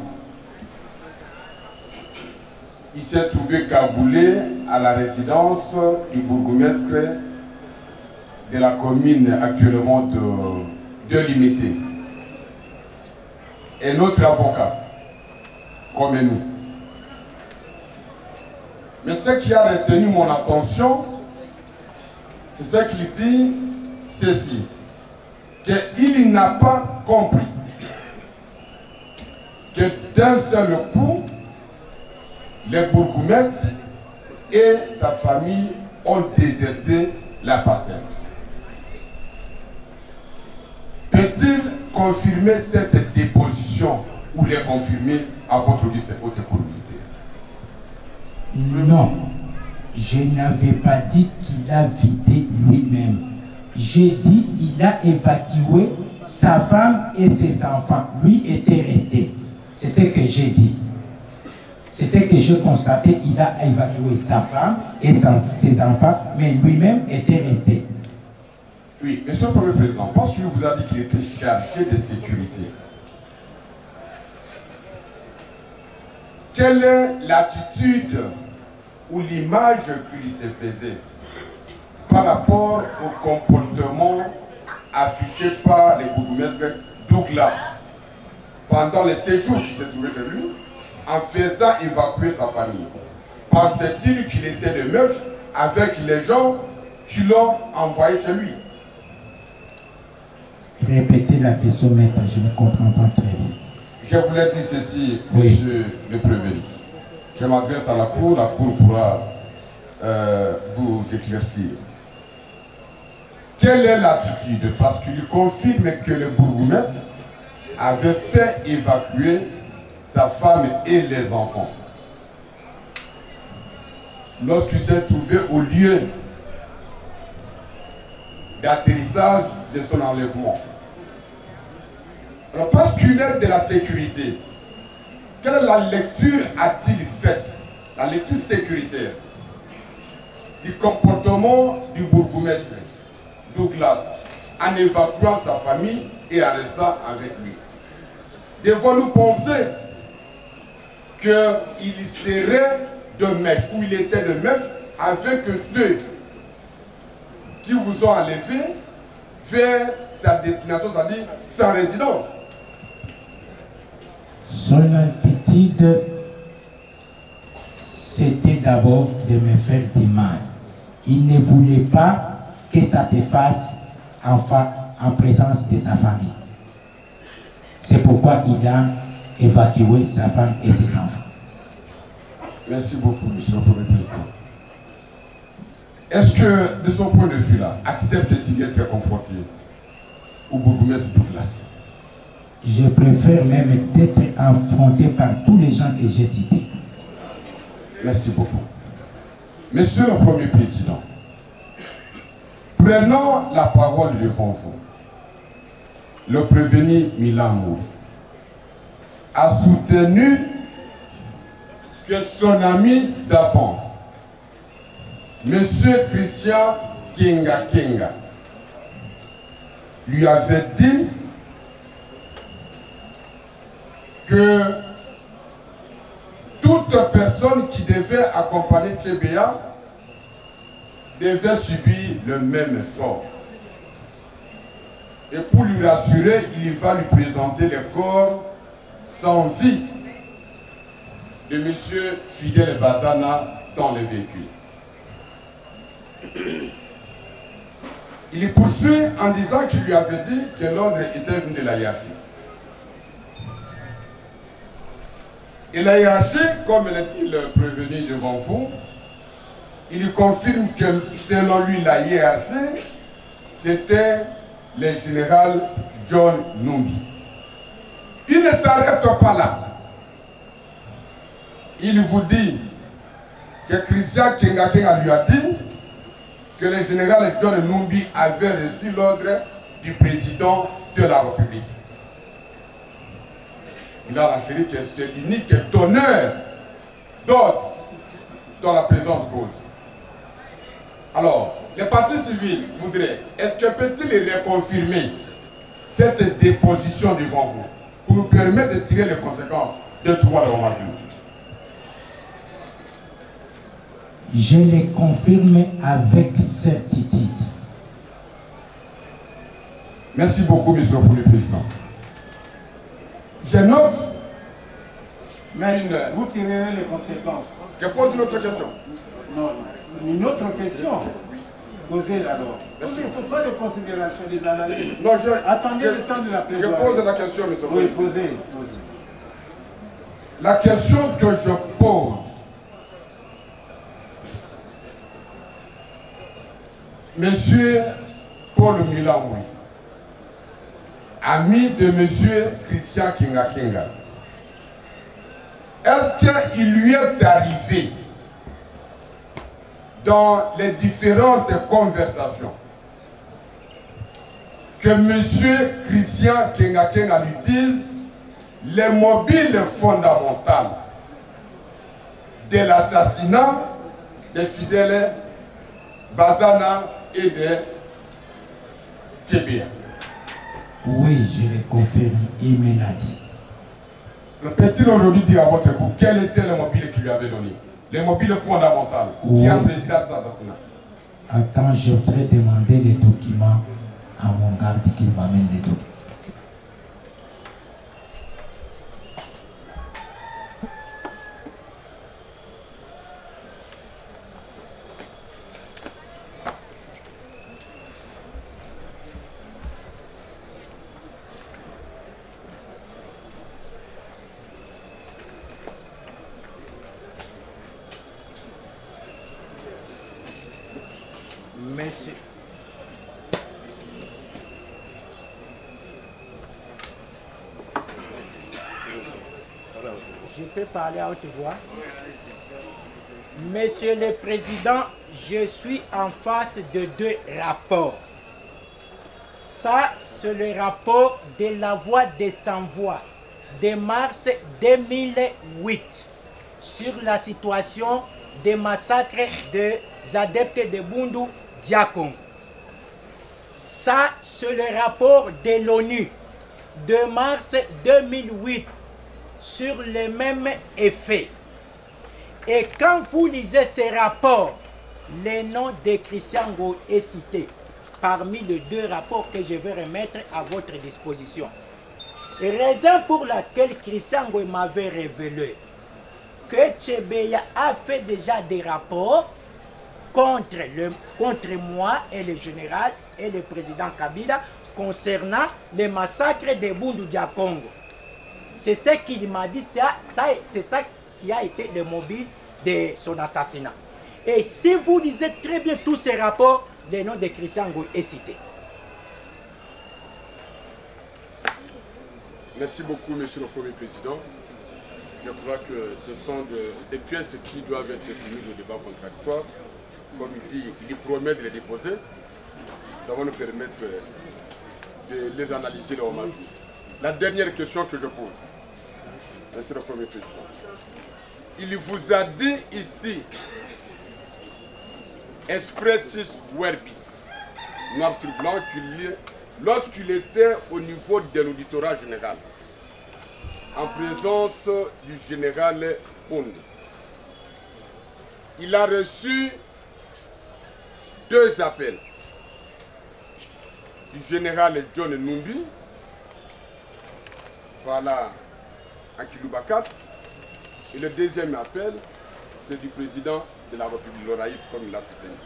il s'est trouvé cagoulé à la résidence du bourgmestre de la commune actuellement de, de Limité. Et notre avocat, comme nous. Mais ce qui a retenu mon attention, c'est ce qu'il dit, ceci, qu'il n'a pas compris que d'un seul coup, le bourgmestre et sa famille ont déserté la parcelle. Peut-il confirmer cette déposition ou les confirmer à votre liste haute cour militaire? Non, je n'avais pas dit qu'il a vidé lui-même. J'ai dit qu'il a évacué sa femme et ses enfants. Lui était resté. C'est ce que j'ai dit. C'est ce que je constatais. Il a évacué sa femme et ses enfants, mais lui-même était resté. Oui, Monsieur le Premier Président, parce qu'il vous a dit qu'il était chargé de sécurité. Quelle est l'attitude ou l'image qu'il se faisait par rapport au comportement affiché par le bourgmestre Douglas pendant le séjour qui s'est trouvé chez lui, en faisant évacuer sa famille. Pensait-il qu'il était de meurtre avec les gens qui l'ont envoyé chez lui? Répétez la question, maître, je ne comprends pas très bien. Je voulais dire ceci, oui. monsieur le prévenu. Je m'adresse à la Cour, la Cour pourra euh, vous éclaircir. Quelle est l'attitude? Parce qu'il confirme que le bourgmestre avait fait évacuer sa femme et les enfants. Lorsqu'il s'est trouvé au lieu d'atterrissage de son enlèvement. Alors, parce qu'il est de la sécurité, quelle est la lecture a-t-il faite, la lecture sécuritaire, du comportement du bourgmestre Douglas en évacuant sa famille et en restant avec lui? Devons-nous penser qu'il serait de maître, ou il était de maître avec ceux qui vous ont enlevé vers sa destination, c'est-à-dire sa résidence? Son attitude, c'était d'abord de me faire du mal. Il ne voulait pas que ça se fasse en, fa en présence de sa famille. C'est pourquoi il a évacué sa femme et ses enfants. Merci beaucoup, monsieur le Premier Président. Est-ce que, de son point de vue là, accepte-t-il d'être confronté au bourgmestre Douglas? Je préfère même d'être affronté par tous les gens que j'ai cités. Merci beaucoup. Monsieur le Premier Président, prenons la parole devant vous. Le prévenu Milan Mour a soutenu que son ami d'avance, Monsieur Christian Kinga Kinga, lui avait dit que toute personne qui devait accompagner T B A devait subir le même sort. Et pour lui rassurer, il va lui présenter le corps sans vie de M. Fidel Bazana dans le véhicule. Il poursuit en disant qu'il lui avait dit que l'ordre était venu de la hiérarchie. Et la hiérarchie, comme l'a dit le prévenu devant vous, il confirme que selon lui, la hiérarchie, c'était le général John Numbi. Il ne s'arrête pas là. Il vous dit que Christian Kinga Kinga lui a dit que le général John Numbi avait reçu l'ordre du président de la République. Il a renchéri que c'est l'unique donneur d'ordre dans la présente cause. Alors, les partis civils voudraient, est-ce que peut-il reconfirmer cette déposition devant vous pour nous permettre de tirer les conséquences de trois lois majeures? Je les confirme avec certitude. Merci beaucoup, monsieur le Premier Président. Je note, mais une... vous tirerez les conséquences. Je pose une autre question. Non, une autre question. Posez-la alors. Il ne faut pas de considération des analyses. Non, je, Attendez je, le temps de la plaidoirie. Je pose la question, monsieur. Oui, posez, posez. La question que je pose, monsieur Paul Milangoui, ami de monsieur Christian Kinga Kinga, est-ce qu'il lui est arrivé dans les différentes conversations que monsieur Christian Kinga Kinga lui dise les mobiles fondamentales de l'assassinat de Fidel Bazana et de T B A? Oui, je le confirme, il me l'a dit. Peut-il aujourd'hui dire à votre époux quel était le mobile qu'il lui avait donné? Les mobiles fondamentales oui. Qui ont présidé à cet assassinat? Attends, je voudrais demander les documents à mon garde qu'il m'amène les documents. Je peux parler à haute voix. Monsieur le Président, je suis en face de deux rapports. Ça, c'est le rapport de la voix des sans-voix de mars deux mille huit sur la situation des massacres des adeptes de Bundu Dia-Congo. Ça, c'est le rapport de l'ONU de mars deux mille huit sur les mêmes effets. Et quand vous lisez ces rapports, le nom de Christian Ngoyi est cité parmi les deux rapports que je vais remettre à votre disposition. Et raison pour laquelle Christian Ngoyi m'avait révélé que Tchebeya a fait déjà des rapports contre, le, contre moi et le général et le président Kabila concernant les massacres de Bundu Dia-Congo. C'est ce qu'il m'a dit, ça, ça, c'est ça qui a été le mobile de son assassinat. Et si vous lisez très bien tous ces rapports, le nom de Christian Ngoyi est cité. Merci beaucoup, Monsieur le Premier Président. Je crois que ce sont de, des pièces qui doivent être soumises au débat contradictoire. Comme il dit, il promet de les déposer. Ça va nous permettre de les analyser leur hommage. La dernière question que je pose, Monsieur le Premier Président. Il vous a dit ici, expressis verbis, noir sur blanc, qu'il lorsqu'il était au niveau de l'auditorat général, en présence du général Pondi, il a reçu deux appels du général John Numbi, voilà, à Kiloubakat, et le deuxième appel, c'est du président de la République, Loraïs, comme il l'a soutenu.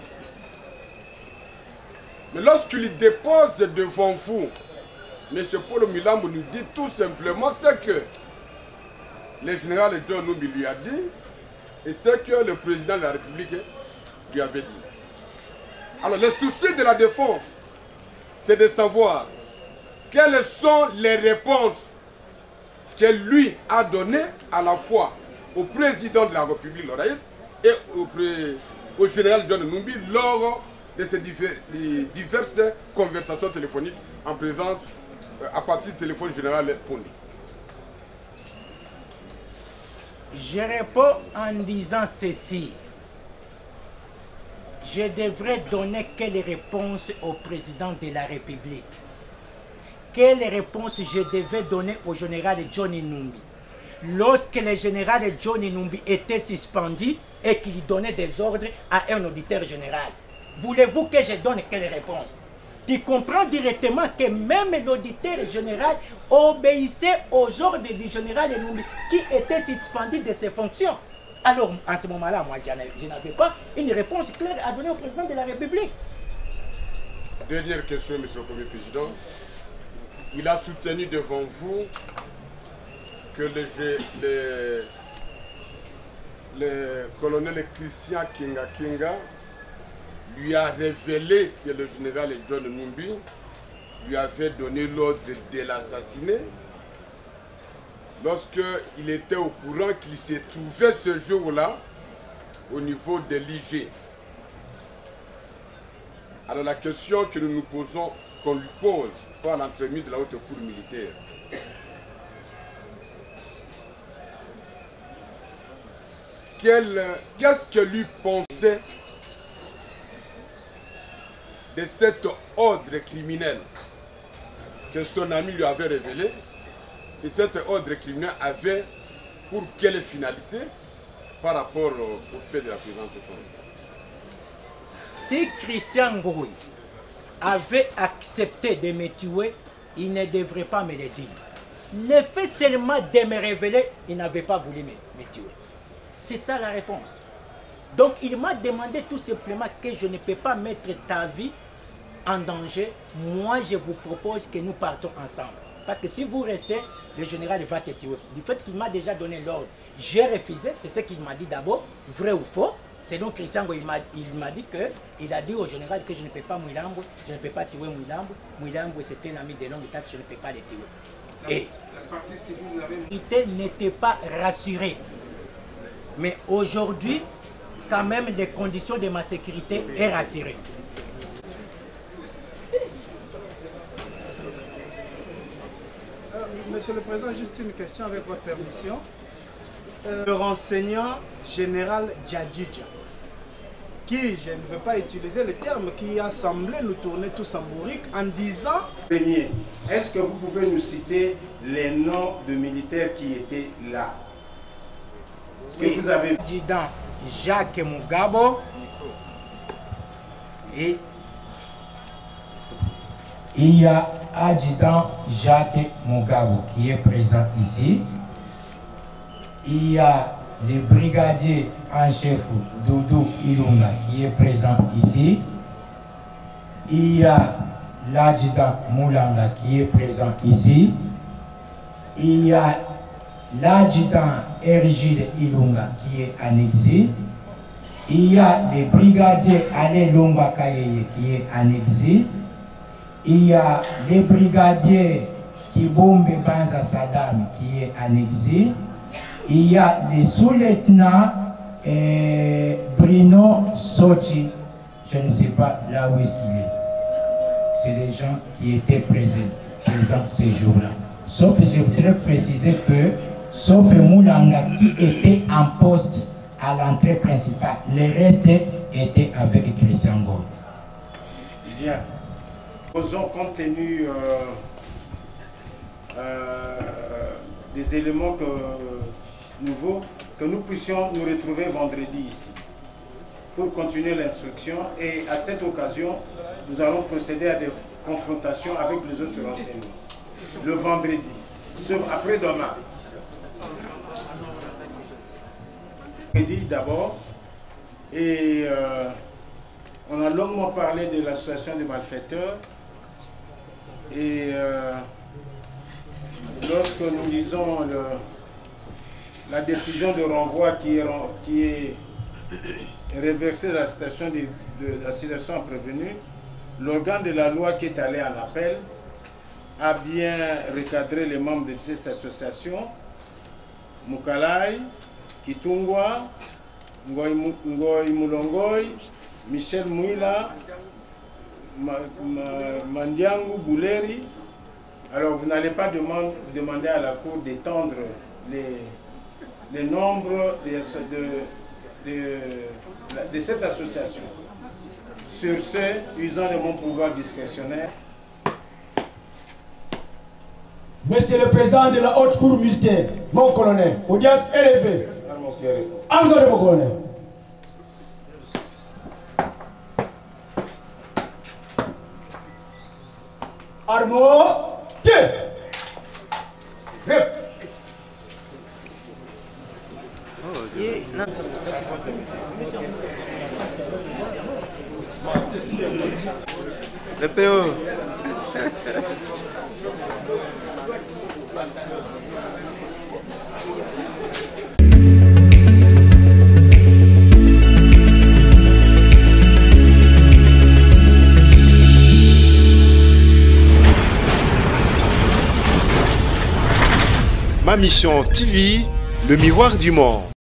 Mais lorsqu'il dépose devant vous, M. Paul Milambo nous dit tout simplement ce que le général John Numbi lui a dit et ce que le président de la République lui avait dit. Alors, le souci de la défense, c'est de savoir quelles sont les réponses qu'elle lui a données à la fois au président de la République, Loraïs, et au, au général John Numbi lors de ces divers, diverses conversations téléphoniques en présence, à partir du téléphone général Pondi. Je réponds en disant ceci. Je devrais donner quelle réponse au président de la République? Quelle réponse je devais donner au général Johnny Numbi lorsque le général Johnny Numbi était suspendu et qu'il donnait des ordres à un auditeur général? Voulez-vous que je donne quelle réponse? Tu comprends directement que même l'auditeur général obéissait aux ordres du général Numbi qui était suspendu de ses fonctions. Alors, à ce moment-là, moi, je n'avais pas une réponse claire à donner au président de la République. Dernière question, Monsieur le Premier Président. Il a soutenu devant vous que le, le, le colonel Christian Kinga Kinga lui a révélé que le général John Numbi lui avait donné l'ordre de l'assassiner lorsqu'il était au courant qu'il se trouvait ce jour-là au niveau de l'I G. Alors la question que nous nous posons, qu'on lui pose par l'entremise de la haute cour militaire, qu'est-ce que lui pensait de cet ordre criminel que son ami lui avait révélé, et cet ordre criminel avait pour quelle finalité par rapport au, au fait de la présente chose? Si Christian Ngoyi avait accepté de me tuer, il ne devrait pas me le dire. Le fait seulement de me révéler, il n'avait pas voulu me, me tuer. C'est ça la réponse. Donc il m'a demandé tout simplement que je ne peux pas mettre ta vie en danger. Moi, je vous propose que nous partons ensemble. Parce que si vous restez, le général va te tuer. Du fait qu'il m'a déjà donné l'ordre, j'ai refusé. C'est ce qu'il m'a dit d'abord, vrai ou faux. C'est donc Christian Ngoy, il m'a dit que, il a dit au général que je ne peux pas Mouilambo, je ne peux pas tuer Mouilambo. Mouilambo c'était un ami de longue date, je ne peux pas le tuer. Et la partie civile, vous avez... il n'était pas rassuré. Mais aujourd'hui, quand même, les conditions de ma sécurité est rassurée. Euh, Monsieur le Président, juste une question avec votre permission. Euh, le renseignant général Djadjidja, qui, je ne veux pas utiliser le terme, qui a semblé nous tourner tous en bourrique en disant... Premier, est-ce que vous pouvez nous citer les noms de militaires qui étaient là? Que oui, vous avez... Président Jacques Mugabo et il y a adjudant Jacques Mugabo qui est présent ici. Il y a le brigadier en chef Doudou Ilunga qui est présent ici. Il y a l'adjudant Moulanga qui est présent ici. Il y a l'adjudant Ergide Ilunga qui est en exil. Il y a le brigadier Ale Lomba Kayeye qui est en exil. Il y a le brigadier Kibombe Banza Saddam qui est en exil. Il y a le sous-lieutenant eh, Bruno Sochi, je ne sais pas là où est-ce qu'il est. C'est les gens qui étaient présents, présents ces jours-là. Sauf, je voudrais préciser que, sauf Moulanga qui était en poste à l'entrée principale, les restes étaient avec Christian Ngoy. Bien. Posons compte tenu euh, euh, des éléments que, nouveaux, que nous puissions nous retrouver vendredi ici pour continuer l'instruction, et à cette occasion, nous allons procéder à des confrontations avec les autres renseignements. Le vendredi, après-demain. Vendredi d'abord, et euh, on a longuement parlé de l'association des malfaiteurs, et euh, lorsque nous lisons le, la décision de renvoi qui est, qui est réversée dans la situation de, de, de la situation prévenue, l'organe de la loi qui est allé en appel a bien recadré les membres de cette association, Mukalai, Kitungwa, Ngoy, Ngoy Mulongoy, Michel Mouila, Ma, Ma, Mandiangu Bouleri. Alors vous n'allez pas demander, demander à la Cour d'étendre les, les nombres de, de, de, de cette association. Sur ce, usant de mon pouvoir discrétionnaire. Monsieur le Président de la Haute Cour militaire, mon colonel, audience élevée. À vous de mon colonel. Armo, deux. Rep. Le P O. Ma mission T V, le miroir du monde.